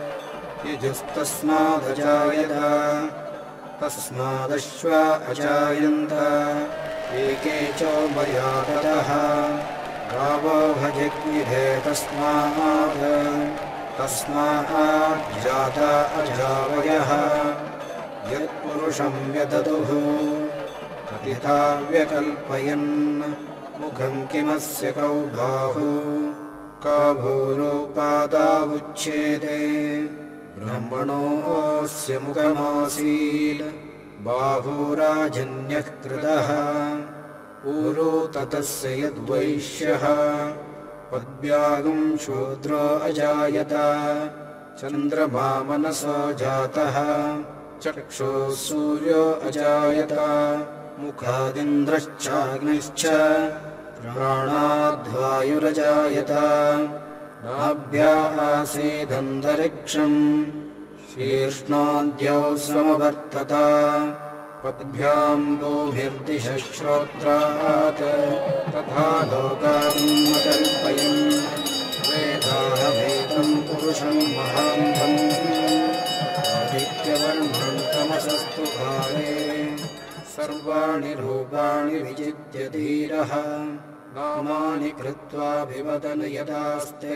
यजुस्तस्मादजायत तस्मादश्वा अजायन्त एके च मया ततः गावो भजज्ञिरे तस्मात् तस्माज्जाता अजावयः यत्पुरुषं व्यदतुः कथिता व्यकल्पयन् मुखं किमस्य कौ बाहु का भूरोपादावुच्छेदे ब्रह्मणोऽस्य मुखमासीत् बाहुराजन्यः कृतः पूरो ततस्य यद्वैश्यः पद्भ्यागुं शूद्रो अजायत चन्द्रमा मनसो जातः चक्षुः सूर्यो अजायत मुखादिन्द्रश्चाग्निश्च प्राणाद्वायुरजायत नाभ्या आसीदन्तरिक्षम् शीर्ष्णाद्यौ समवर्तत पद्भ्याम् भूभिर्दिशः श्रोत्रात् तथा लोकान्मकल्पयन् वेदाहमेतम् पुरुषम् महान्तम् आदित्यवर्णम् तमसस्तु काले सर्वाणि रूपाणि विजित्य धीरः नामानि कृत्वाभिवदन् यदास्ते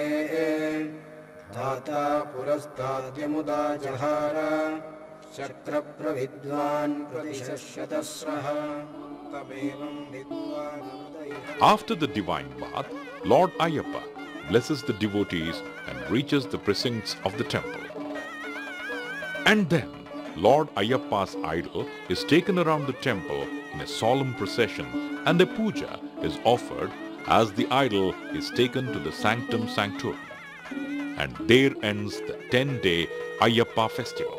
धाता पुरस्ताद्यमुदा जहार चक्रप्रविद्वान् प्रतिशश्यतस्रः तमेवं विद्वान् हृदयः. After the divine bath, Lord Ayyappa blesses the devotees and reaches the precincts of the temple. And then Lord Ayyappa's idol is taken around the temple in a solemn procession and a puja is offered as the idol is taken to the Sanctum Sanctorum. And there ends the ten-day Ayyappa festival.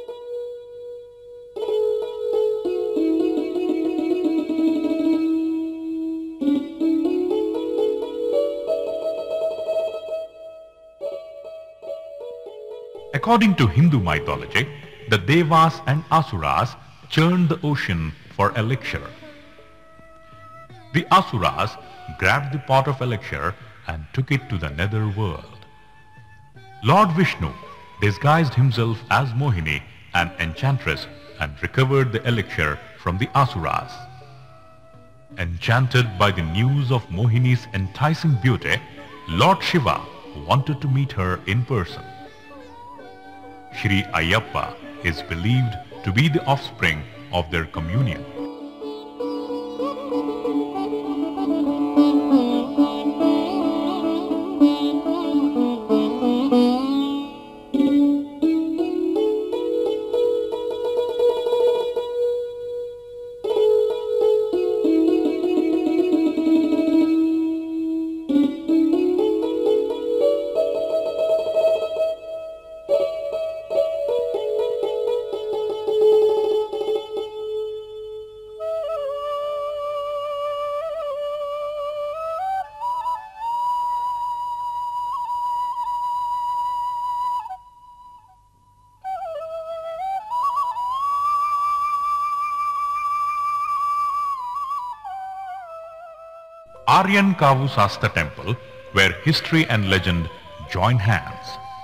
According to Hindu mythology, the Devas and Asuras churned the ocean for elixir. The Asuras grabbed the pot of elixir and took it to the nether world. Lord Vishnu disguised himself as Mohini, an enchantress, and recovered the elixir from the Asuras. Enchanted by the news of Mohini's enticing beauty, Lord Shiva wanted to meet her in person. Shri Ayyappa is believed to be the offspring of their communion. Aryan Kavu Sasta temple, where history and legend join hands.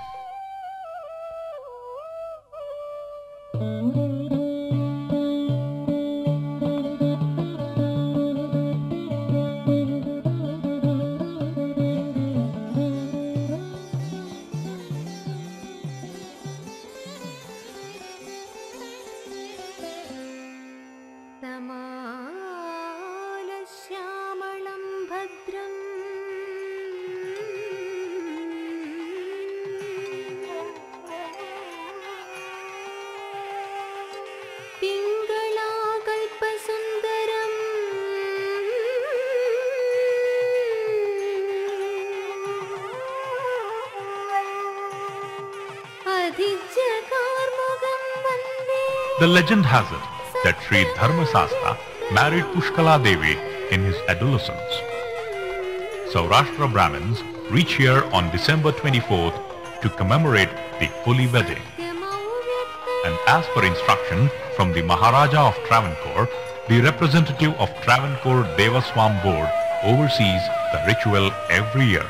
The legend has it that Sri Dharmasasta married Pushkala Devi in his adolescence. Saurashtra Brahmins reach here on December twenty-fourth to commemorate the holy wedding. And as per instruction from the Maharaja of Travancore, the representative of Travancore Devaswam Board oversees the ritual every year.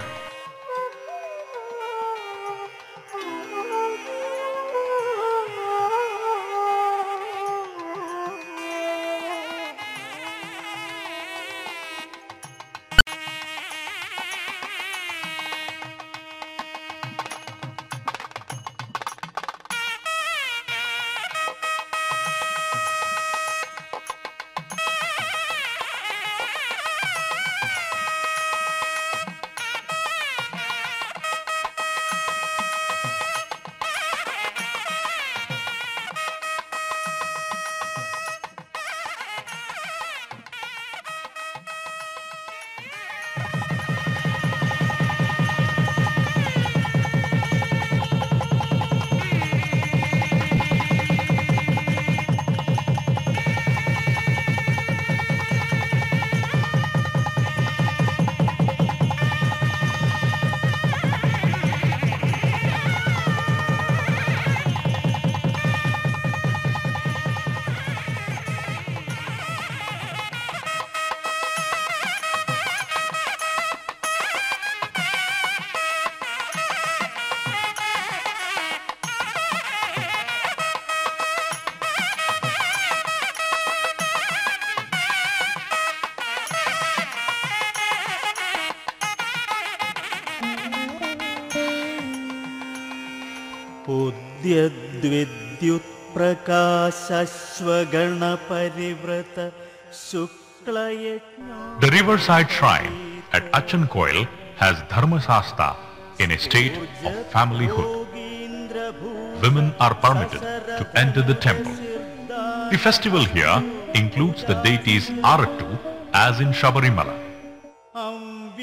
The riverside shrine at Achankoil has Dharmasasta in a state of familyhood. Women are permitted to enter the temple. The festival here includes the deities Arattu as in Shabarimala.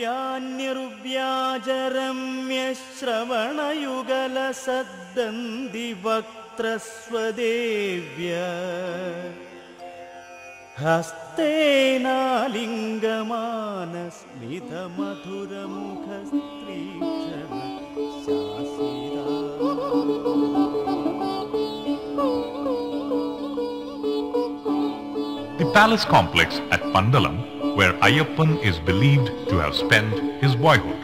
दिव्यान्यरुव्याजरम्यश्रवणयुगलसद्दन्दिवक्त्रस्वदेव्य हस्तेनालिङ्गमानस्मितमधुरमुखस्त्रीक्षण शासिदा The palace complex at Pandalam, where Ayyappan is believed to have spent his boyhood.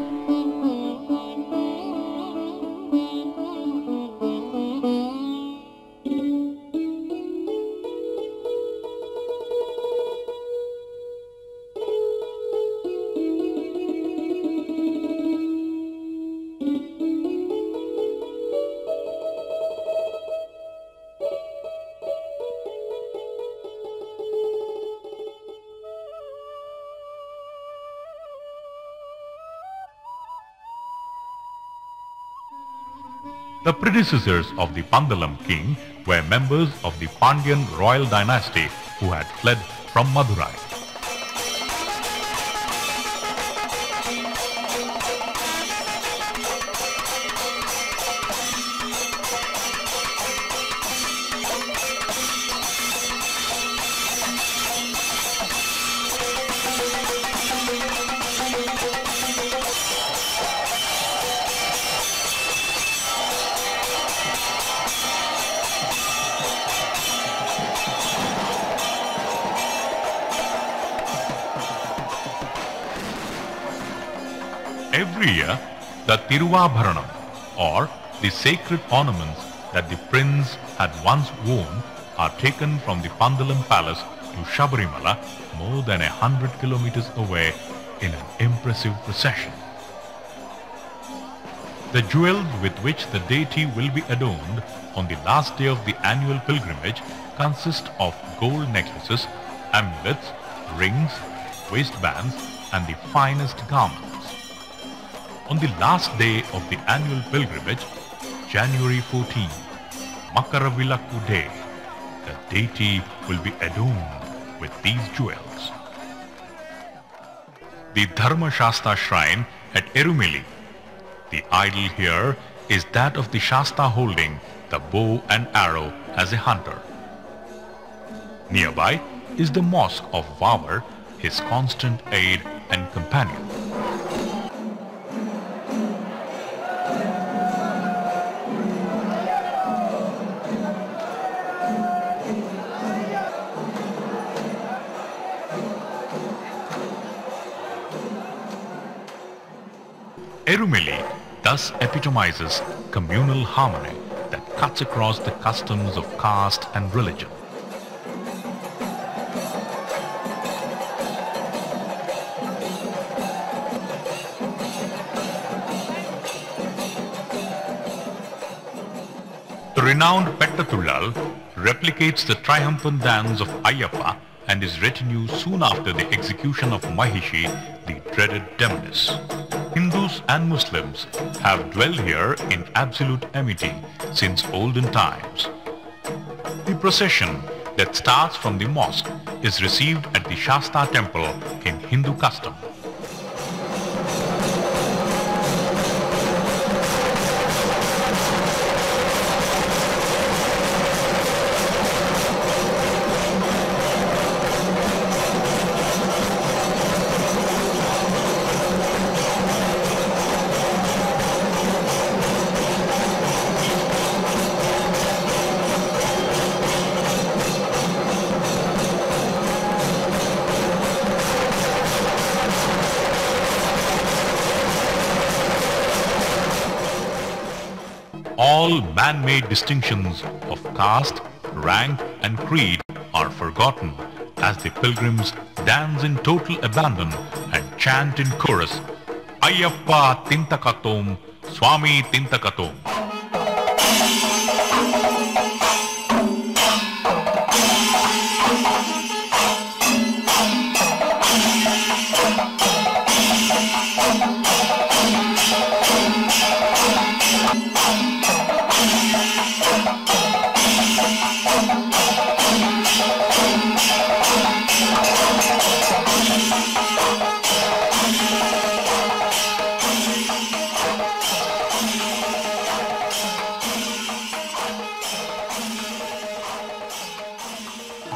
The predecessors of the Pandalam king were members of the Pandyan royal dynasty who had fled from Madurai. Every year, the Tiruvabharanam, or the sacred ornaments that the prince had once worn, are taken from the Pandalam palace to Sabarimala, more than a hundred kilometers away, in an impressive procession. The jewels with which the deity will be adorned on the last day of the annual pilgrimage consist of gold necklaces, amulets, rings, waistbands, and the finest garments. On the last day of the annual pilgrimage, January fourteenth, Makaravilakku Day, the deity will be adorned with these jewels. The Dharma Shasta shrine at Erumeli. The idol here is that of the Shasta holding the bow and arrow as a hunter. Nearby is the mosque of Vavar, his constant aid and companion. Erumeli thus epitomizes communal harmony that cuts across the customs of caste and religion. The renowned Pettatullal replicates the triumphant dance of Ayyappa and his retinue soon after the execution of Mahishi, the dreaded demoness. Hindus and Muslims have dwelled here in absolute amity since olden times. The procession that starts from the mosque is received at the Shasta temple in Hindu custom. All man-made distinctions of caste, rank and creed are forgotten as the pilgrims dance in total abandon and chant in chorus, Ayyappa Tintakatom, Swami Tintakatom.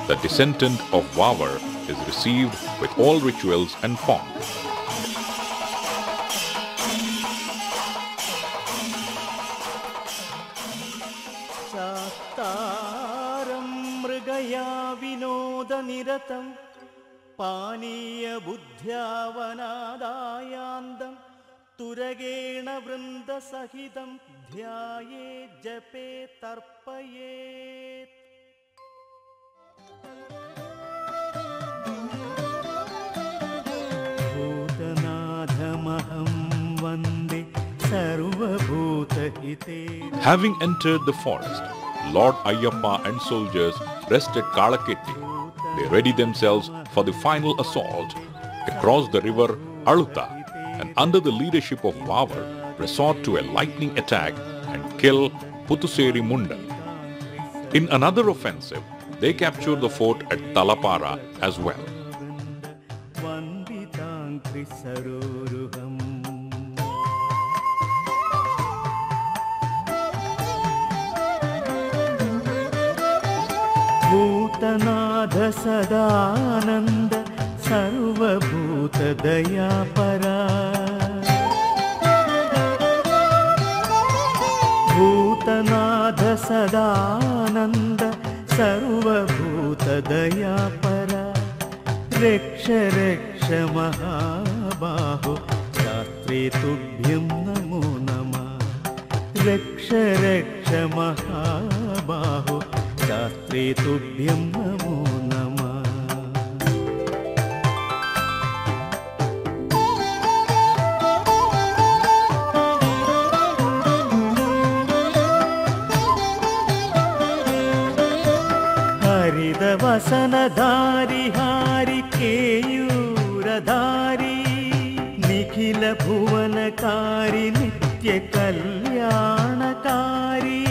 the descendant of Vavar is received with all rituals and pomp. ചാത്താരം മൃഗയാ വിനോദനിരതം പാനീയ ബുദ്ധ്യാവനാദായാന്തം തുരഗേണ വൃന്ദസഹിതം ധ്യായേ ജപേ തർപ്പയേത്. ഭൂതനാഥമഹം Vande സർവഭൂതഹിതേ. Having entered the forest, Lord Ayyappa and soldiers rest at Kalaketti. They ready themselves for the final assault across the river Aluta, and under the leadership of Vavar, resort to a lightning attack and kill Puthuseri Mundan. In another offensive, they capture the fort at Talapara as well. Bhoothanatha Sadananda സർവഭൂത ദയാപരാ. Bhoothanatha Sadananda സർവഭൂത ദയാപരാ. രക്ഷ രക്ഷ മഹാബാഹോ ശാസ്ത്രേ തുഭ്യം നമോ നമഃ. രക്ഷ രക്ഷ മഹാബാഹോ ശാസ്ത്രേ തുഭ്യം നമോ നമഃ. ഹരിതവസനധാരി ഹാരി കേയൂരധാരി നിഖില ഭുവനകാരി നിത്യ കല്യാണകാരി.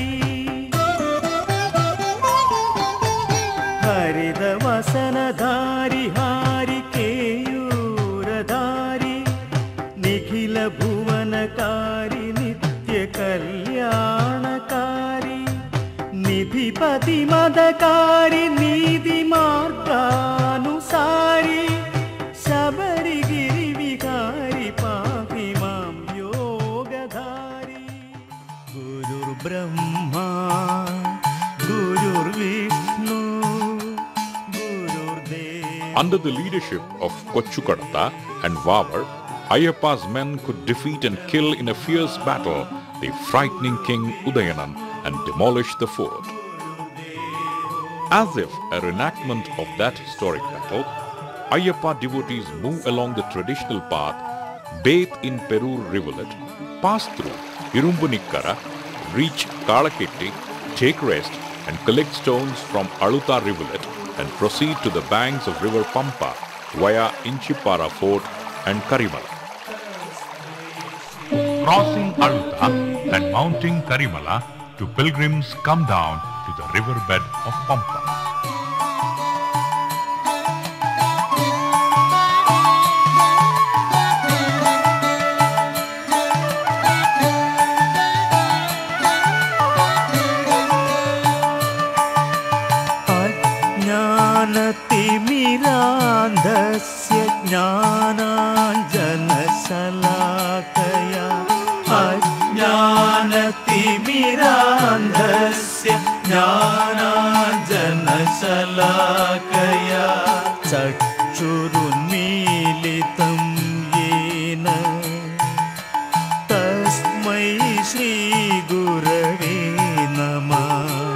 ഹരിതവസനധാരി ഹാരി കേയൂരധാരി നിഖില ഭുവനകാരി നിത്യ കല്യാണകാരി. നിധിപതി മദകാരി നീതി മാർഗാനുസാരി ശബരിഗിരി വികാരി പാപി മാം യോഗധാരി. ഗുരുർബ്രഹ്മാ ഗുരുർവിഷ്ണു. Under the leadership of Kochukadatta and Vavar, Ayyappa's men could defeat and kill in a fierce battle the frightening King Udayanan and demolish the fort. As if a reenactment of that historic battle, Ayyappa devotees move along the traditional path, bathe in Perur rivulet, pass through Irumbunikkara, reach Kalaketti, take rest and collect stones from Aluta rivulet and proceed to the banks of river Pampa via Inchipara Fort and Karimala. Crossing Aluta and mounting Karimala, two pilgrims come down to the riverbed of Pampa. ज्ञानतिमिरान्धस्य ज्ञानाञ्जनशलाकया. अज्ञानतिमिरान्धस्य ज्ञानाञ्जनशलाकया चक्षुरुन्मीलितं येन तस्मै श्रीगुरवे नमः.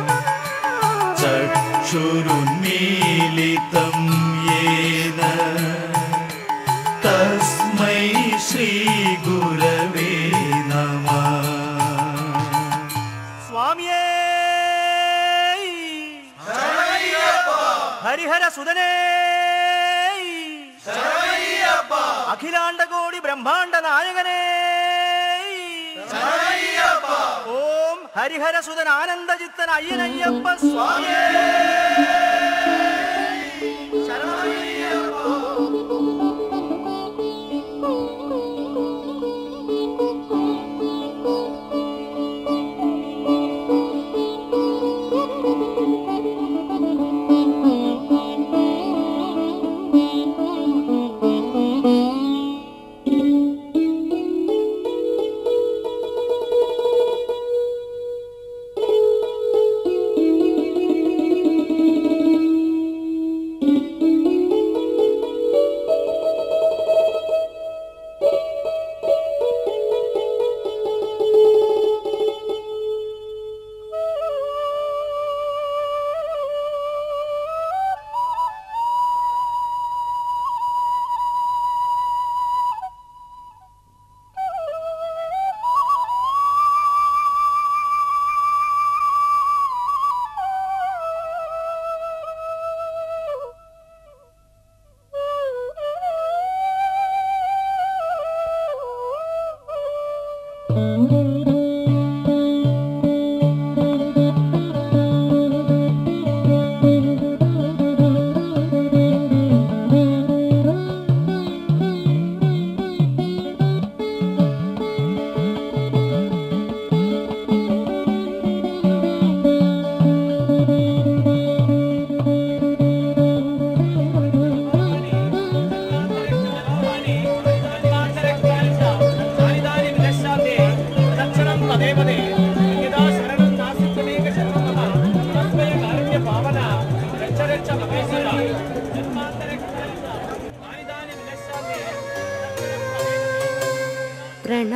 चक्षुरुन्मीलितं येन तस्मै श्रीगुरवे नमः. स्वामिये हरिहर सुदने अखिलांडकोटि ब्रह्मांड नायकने ओम हरिहर सुदन आनंद चित्तन अय्यनय्यप्प स्वामिये Thank you.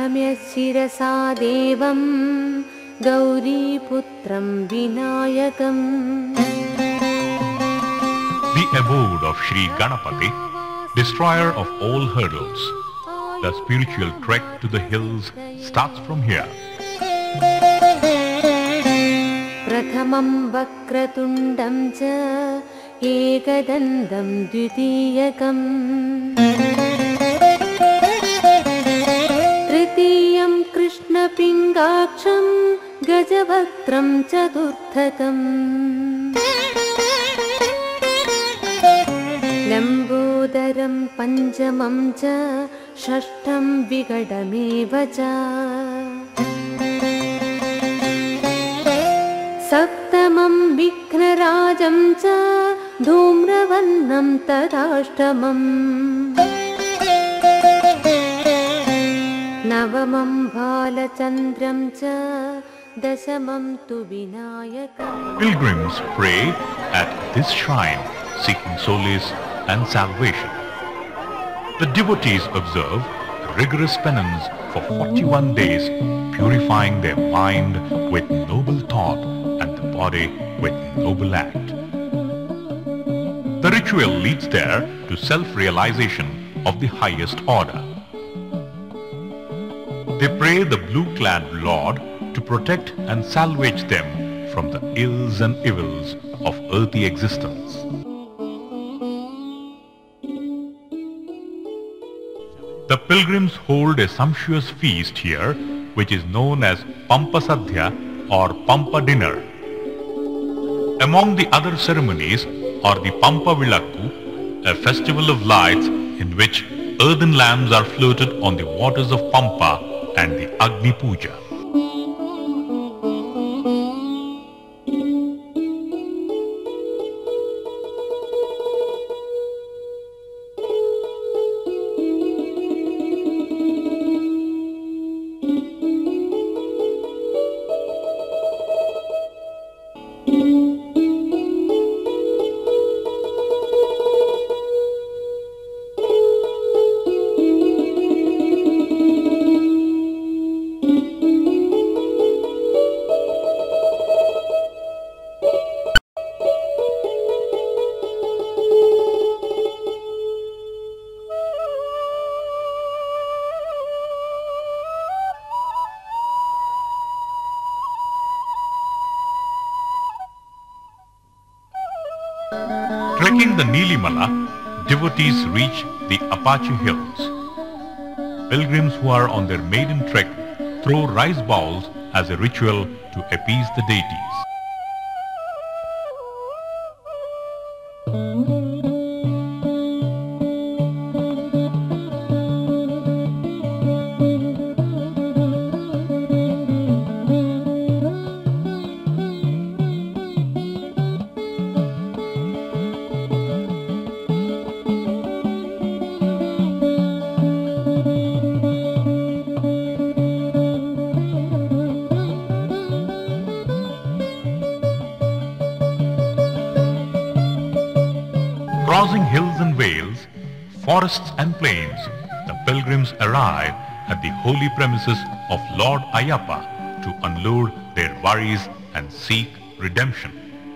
प्रणम्य शिरसा देवं गौरीपुत्रं विनायकम्. The abode of Sri Ganapati, destroyer of all hurdles. The spiritual trek to the hills starts from here. प्रथमं वक्रतुण्डं च एकदन्तं द्वितीयकम्. तृतीयं कृष्णपिङ्गाक्षं गजवक्त्रं चतुर्थकम्. लम्बोदरं पञ्चमं च षष्ठं विकटमेव च. सप्तमं विघ्नराजं च धूम्रवर्णं तदाष्टमम्. नवमं बालचन्द्रं च दशमं तु विनायकम्. Pilgrims pray at this shrine, seeking solace and salvation. The devotees observe rigorous penance for forty-one days, purifying their mind with noble thought and the body with noble act. The ritual leads there to self-realization of the highest order. They pray the blue-clad Lord to protect and salvage them from the ills and evils of earthly existence. The pilgrims hold a sumptuous feast here, which is known as Pampa Sadhya or Pampa Dinner. Among the other ceremonies are the Pampa Vilakku, a festival of lights in which earthen lamps are floated on the waters of Pampa, and the Agni Puja. Trekking the Neelimala, devotees reach the Apache Hills. Pilgrims who are on their maiden trek throw rice balls as a ritual to appease the deities. Crossing hills and vales, forests and plains, the pilgrims arrive at the holy premises of Lord Ayyappa to unload their worries and seek redemption.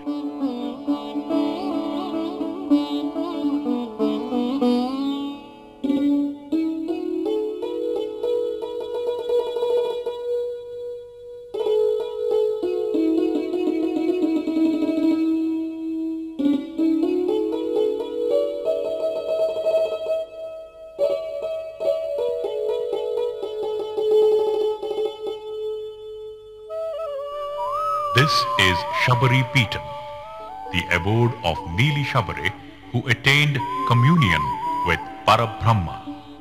This is Shabari Peetham, the abode of Neeli Shabari, who attained communion with Parabrahma.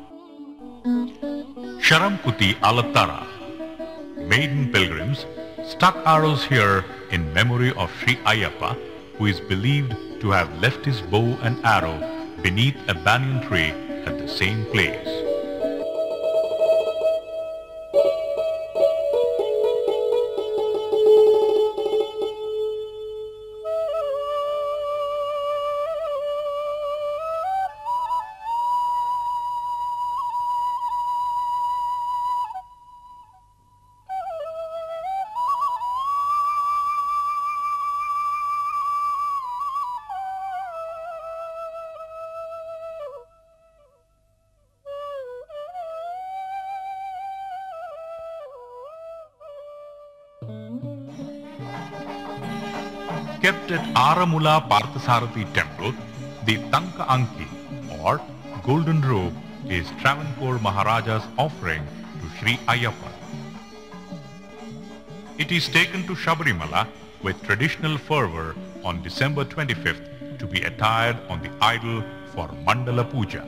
Sharamkuti Alattara, maiden pilgrims, stuck arrows here in memory of Sri Ayyappa, who is believed to have left his bow and arrow beneath a banyan tree at the same place. kept at Aramula Parthasarathi temple, the Tanka Anki or golden robe is Travancore Maharaja's offering to Sri Ayyappa. It is taken to Shabarimala with traditional fervor on December twenty-fifth to be attired on the idol for Mandala Puja.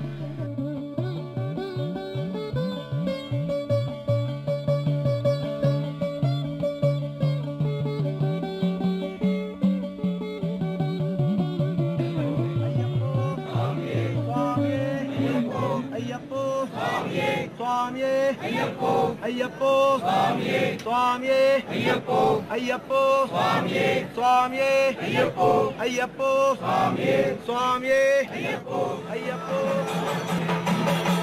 Ayyappo, Ayyappo, Swamiye, Swamiye, Ayyappo, Ayyappo, Swamiye, Swamiye, Ayyappo, Ayyappo, Swamiye, Swamiye, Ayyappo, Ayyappo.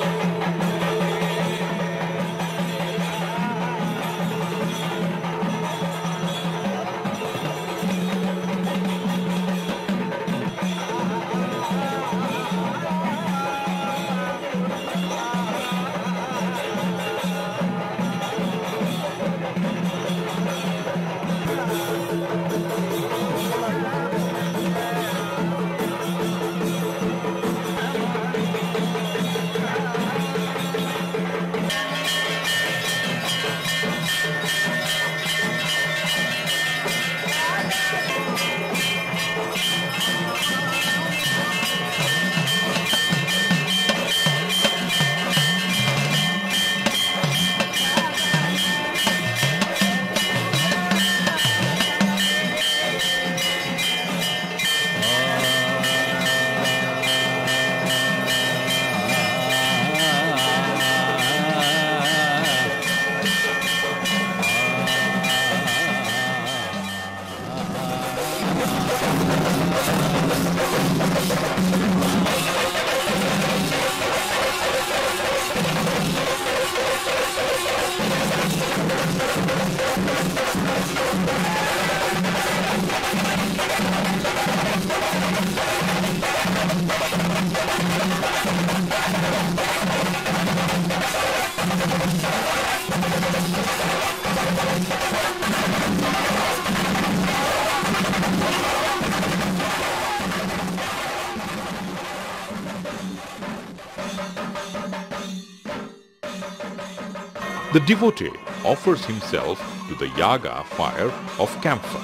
The devotee offers himself to the yaga fire of camphor.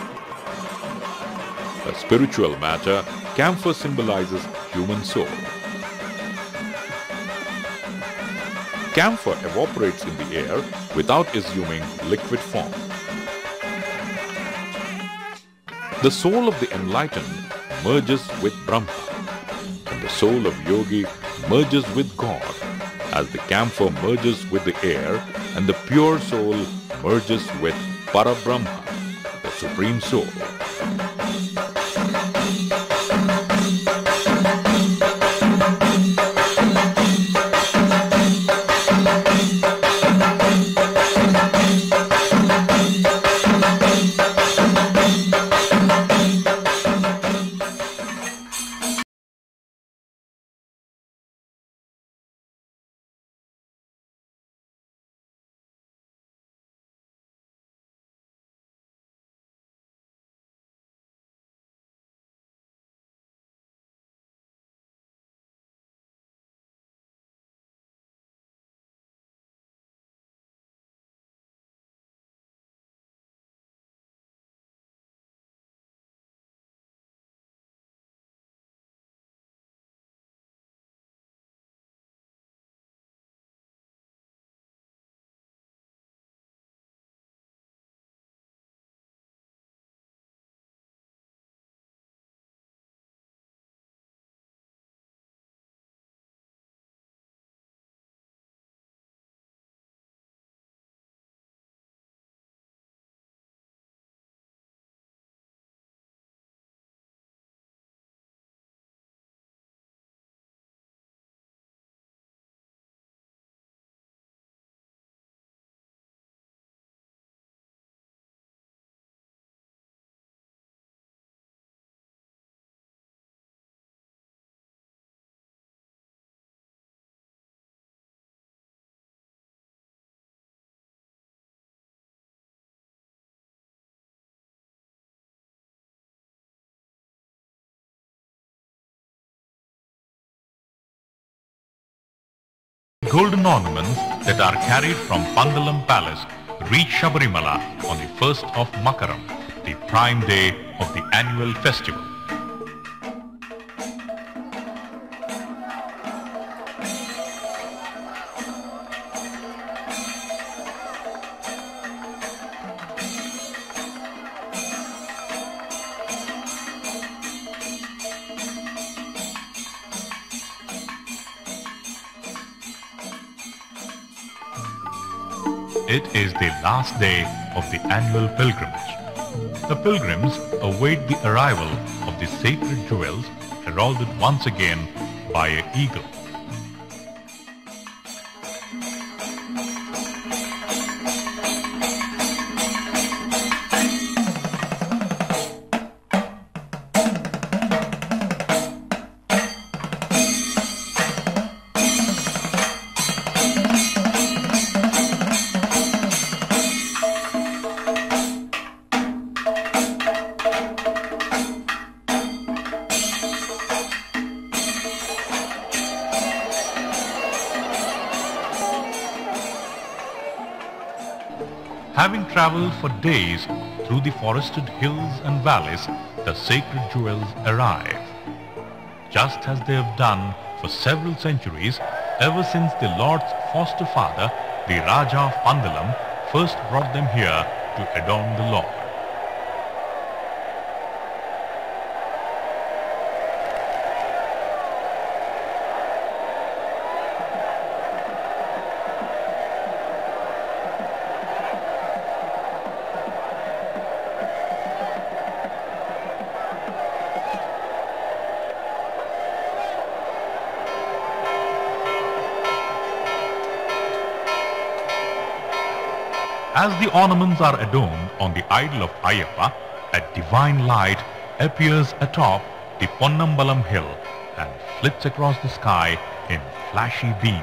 A spiritual matter, camphor symbolizes human soul. Camphor evaporates in the air without assuming liquid form. The soul of the enlightened merges with Brahma, and the soul of yogi merges with God, as the camphor merges with the air and the pure soul merges with Parabrahma, the Supreme Soul. golden ornaments that are carried from Pandalam Palace reach Shabarimala on the first of Makaram, the prime day of the annual festival. It is the last day of the annual pilgrimage. The pilgrims await the arrival of the sacred jewels heralded once again by an eagle. Having travelled for days through the forested hills and valleys, the sacred jewels arrive. Just as they have done for several centuries, ever since the Lord's foster father, the Raja of Pandalam, first brought them here to adorn the Lord. As the ornaments are adorned on the idol of Ayyappa, a divine light appears atop the Ponnambalam hill and flits across the sky in flashy beam.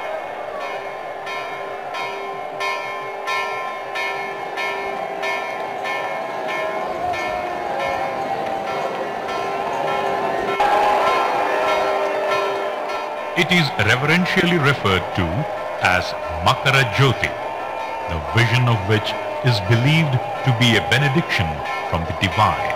It is reverentially referred to as Makara Jyoti, the vision of which is believed to be a benediction from the divine.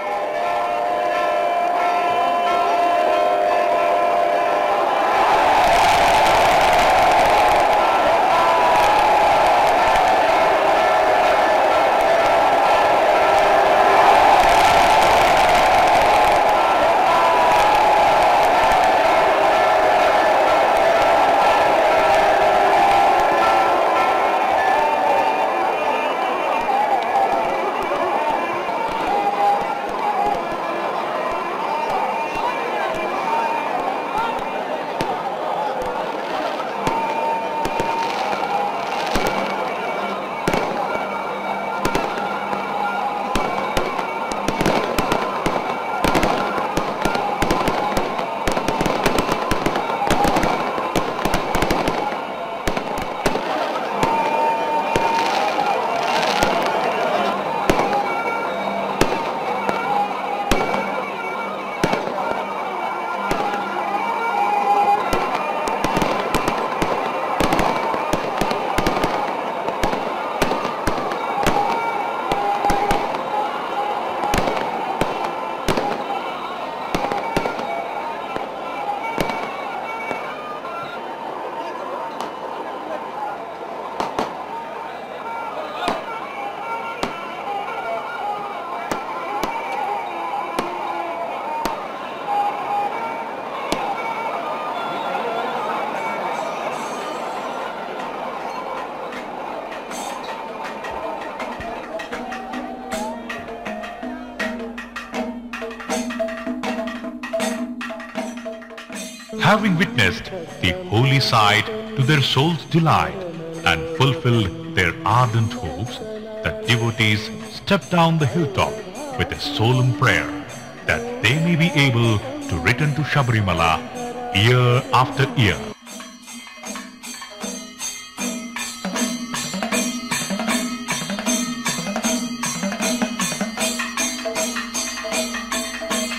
Having witnessed the holy sight to their soul's delight and fulfilled their ardent hopes, the devotees step down the hilltop with a solemn prayer that they may be able to return to Shabarimala year after year.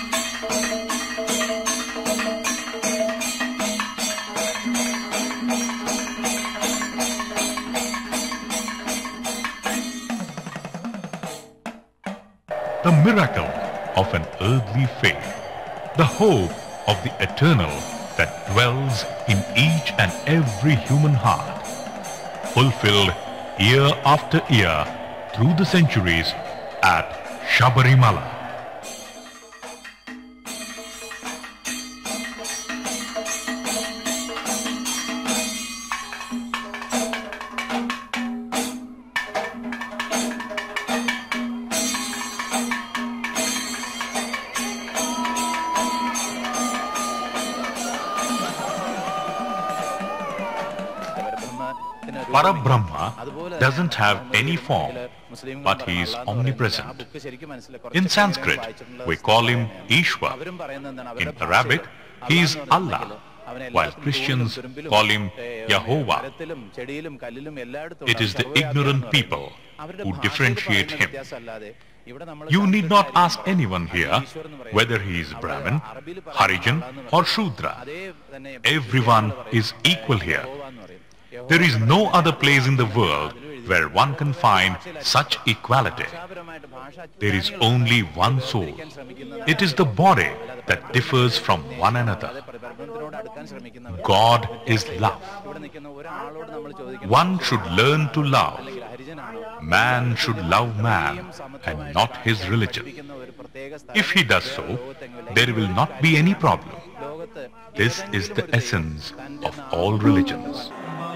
Thank you. the miracle of an earthly faith, the hope of the eternal that dwells in each and every human heart, fulfilled year after year through the centuries at Shabarimala. Parabrahma doesn't have any form, but he is omnipresent. In Sanskrit, we call him Ishwar. In Arabic, he is Allah, while Christians call him Yehovah. It is the ignorant people who differentiate him. You need not ask anyone here whether he is Brahmin, Harijan or Shudra. Everyone is equal here. There is no other place in the world where one can find such equality. There is only one soul. It is the body that differs from one another. God is love. One should learn to love. Man should love man and not his religion. If he does so, there will not be any problem. This is the essence of all religions.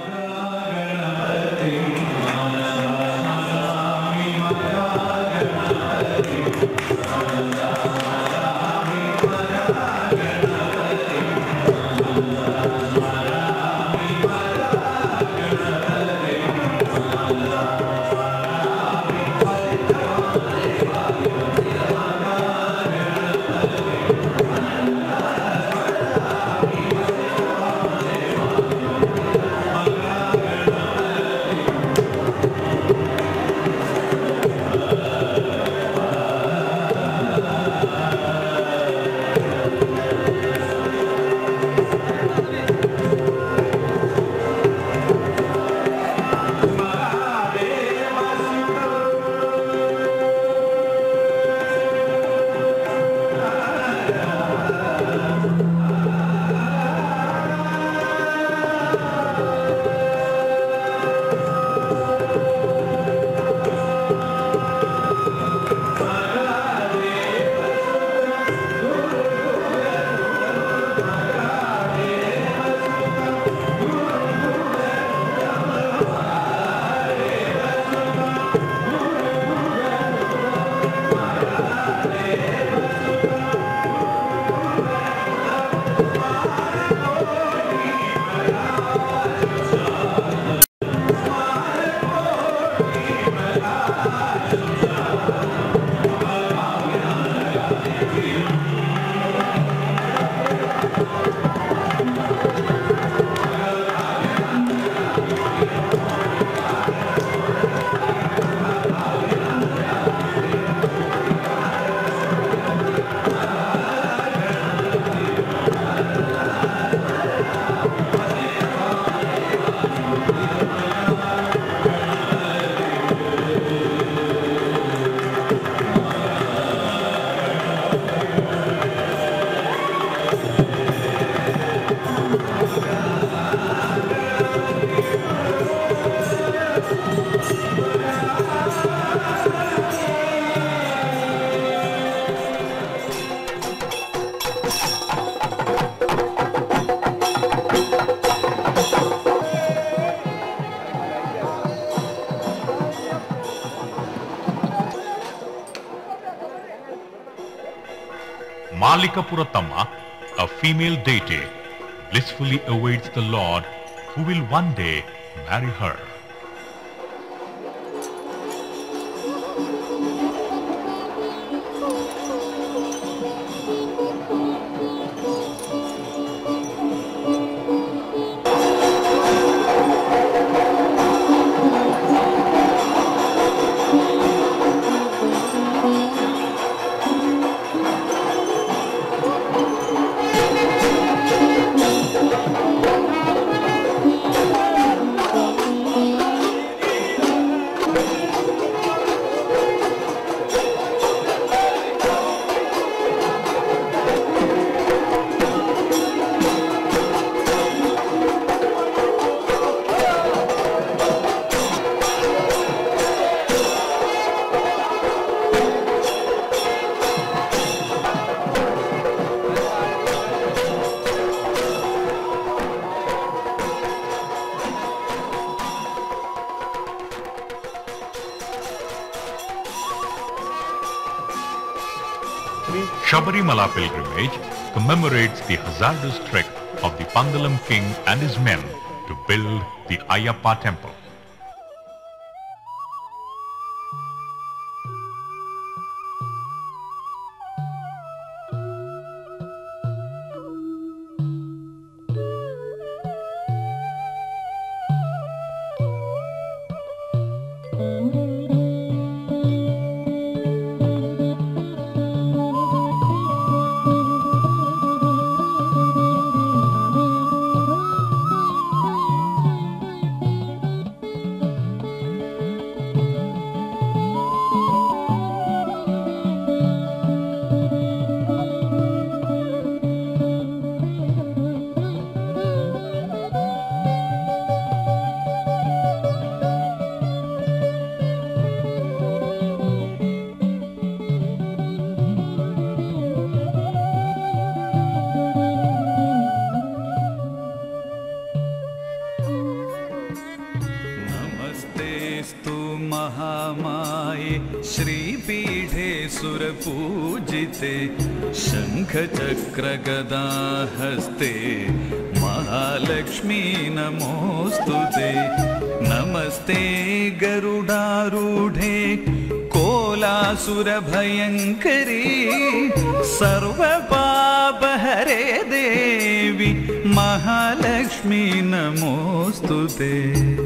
Malikapuratama, a female deity, blissfully awaits the Lord who will one day marry her. Shabarimala pilgrimage commemorates the hazardous trek of the Pandalam king and his men to build the Ayyappa temple. श्रीपीठे सुरपूजिते शङ्खचक्रगदा हस्ते महालक्ष्मी नमोऽस्तुते। नमस्ते गरुडारूढे कोलासुरभयङ्करी सर्वपापहरे देवी महालक्ष्मी नमोऽस्तुते।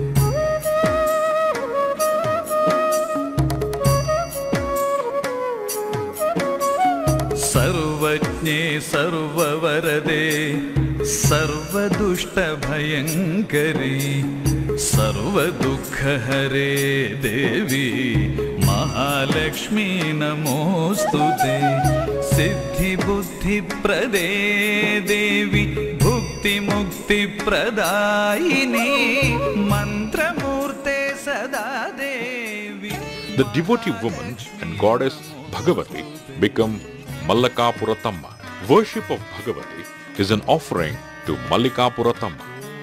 सर्वज्ञे सर्ववरदे सर्वदुष्टभयङ्करी सर्वदुःखहरे देवी महालक्ष्मी नमोऽस्तुते। सिद्धिबुद्धिप्रदे देवी भुक्तिमुक्तिप्रदायिनी मन्त्रमूर्ते सदा देवी। The devotee woman and goddess Bhagavati become Mallakapuratamma. Worship of Bhagavati is an offering to Mallakapuratamma.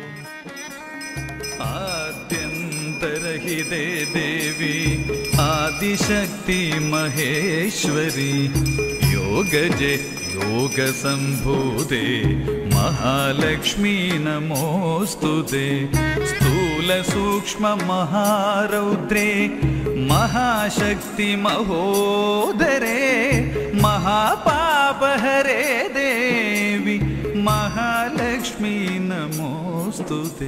आद्यन्तरहिते देवी आदिशक्ति महेश्वरी योगजे योगसम्भूते महालक्ष्मी नमोऽस्तुते। स्थूलसूक्ष्म महारौद्रे महाशक्ति महोदरे महापापहरे देवी महालक्ष्मी नमोऽस्तुते।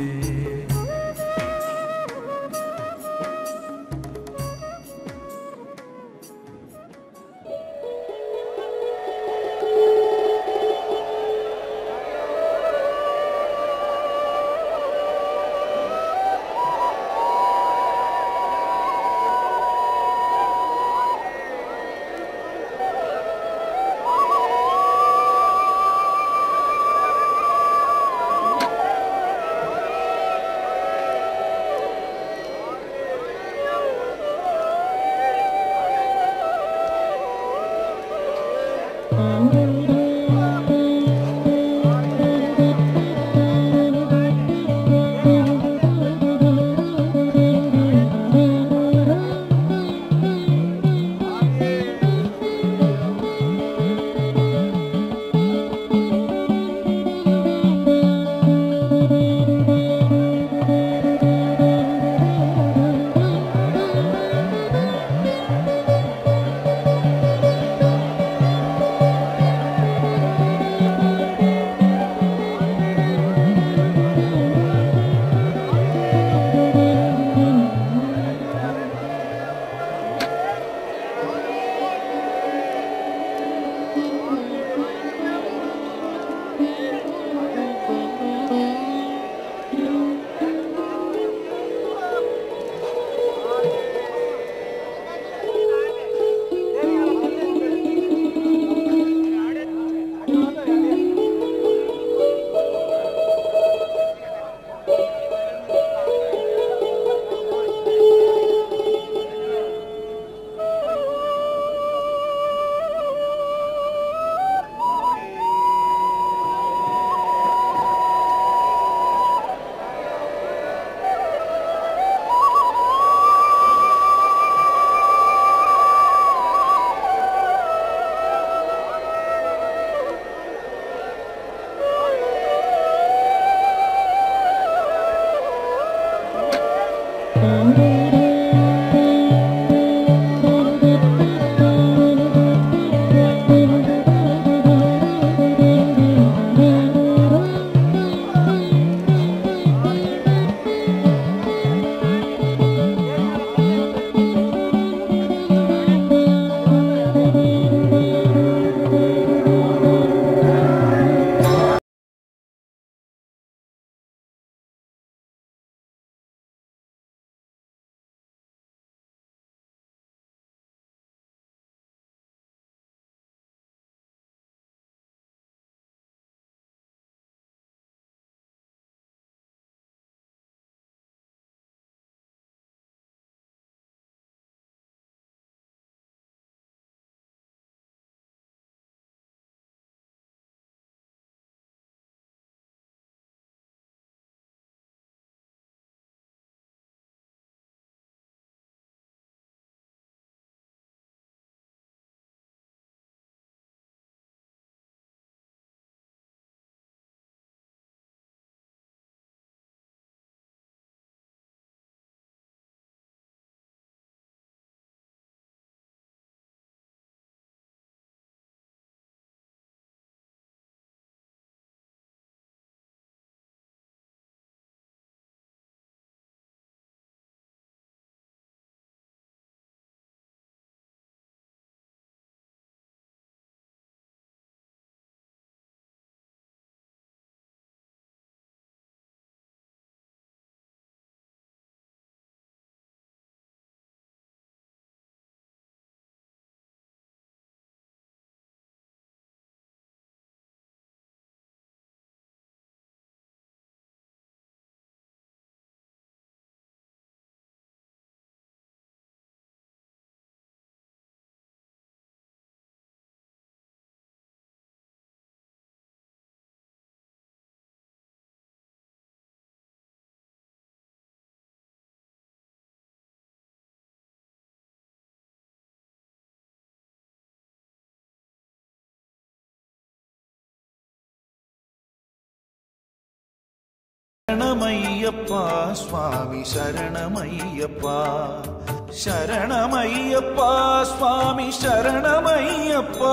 சரணமையப்பா சுவாமி சரணமையப்பா சரணமையப்பா சுவாமி சரணமையப்பா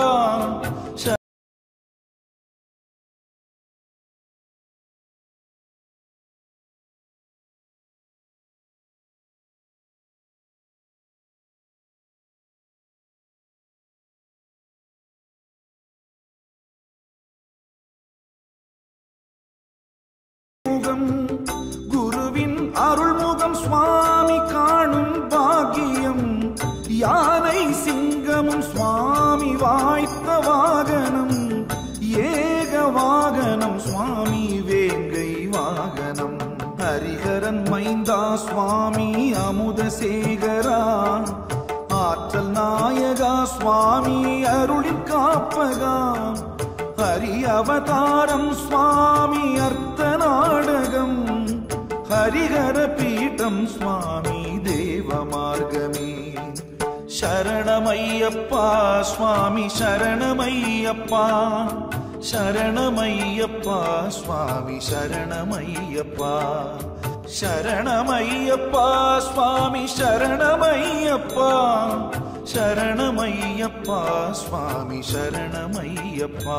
குருவின் அருள்முகம் சுவாமி காணும் பாக்கியம் யானை சிங்கமும் சுவாமி வாய்த்த வாகனம் ஏக வாகனம் சுவாமி வேங்கை வாகனம் ஹரிஹரன் மைந்தா சுவாமி அமுதசேகரா ஆற்றல் நாயகா சுவாமி அருளின் காப்பகா ஹரி அவதாரம் சுவாமி அர்த்த நாடகம் ஹரிஹர பீடம் சுவாமி தேவ மார்க்கமே சரணமையப்பா சுவாமி சரணமையப்பா சரணமையப்பா சுவாமி சரணமையப்பா சரணமையப்பா சுவாமி சரணமையப்பா சரணமையப்பா சுவாமி சரணமையப்பா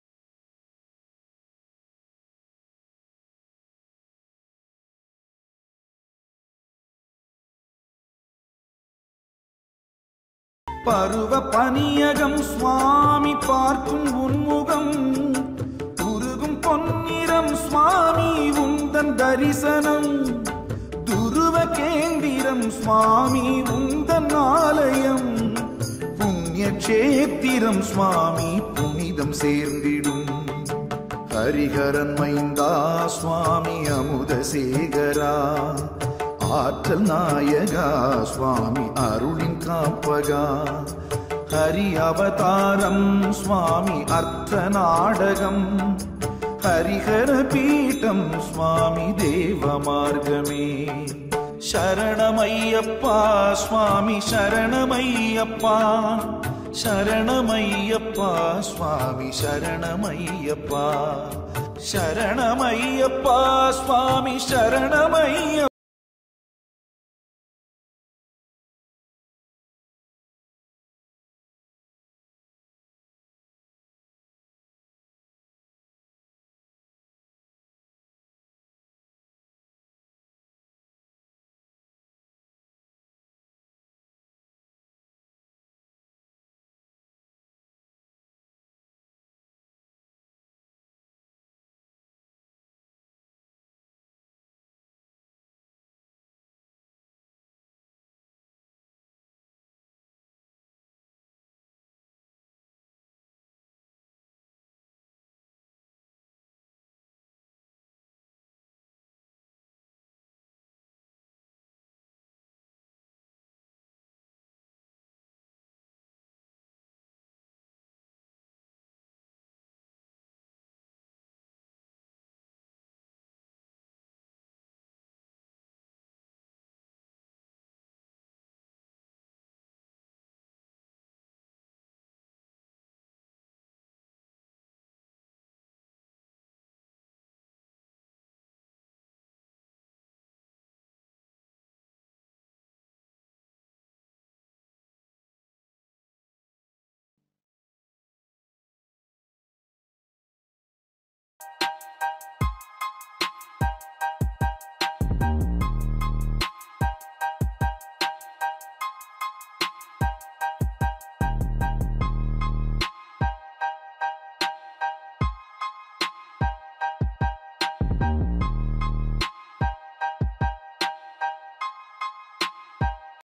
பருவ பனியகம் சுவாமி பார்க்கும் உன்முகம் உருகும் பொன்னிறம் சுவாமி உந்தன் தரிசனம் துருவ கேந்திரம் சுவாமி உந்தன் ஆலயம் புண்ணிய கஷேத்திரம் சுவாமி புனிதம் சேர்ந்திடும் ஹரிஹரன் மைந்தா சுவாமி அமுதசேகரா ஆற்றல் நாயகா சுவாமி அருளின் காப்பகா ஹரி அவதாரம் சுவாமி அர்த்த நாடகம் ஹரிஹர பீடம் சுவாமி தேவ மார்க்கமே சரணமையப்பா சுவாமி சரணமையப்பா சரணமையப்பா சுவாமி சரணமையப்பா சரணமையப்பா சுவாமி சரணமையப்பா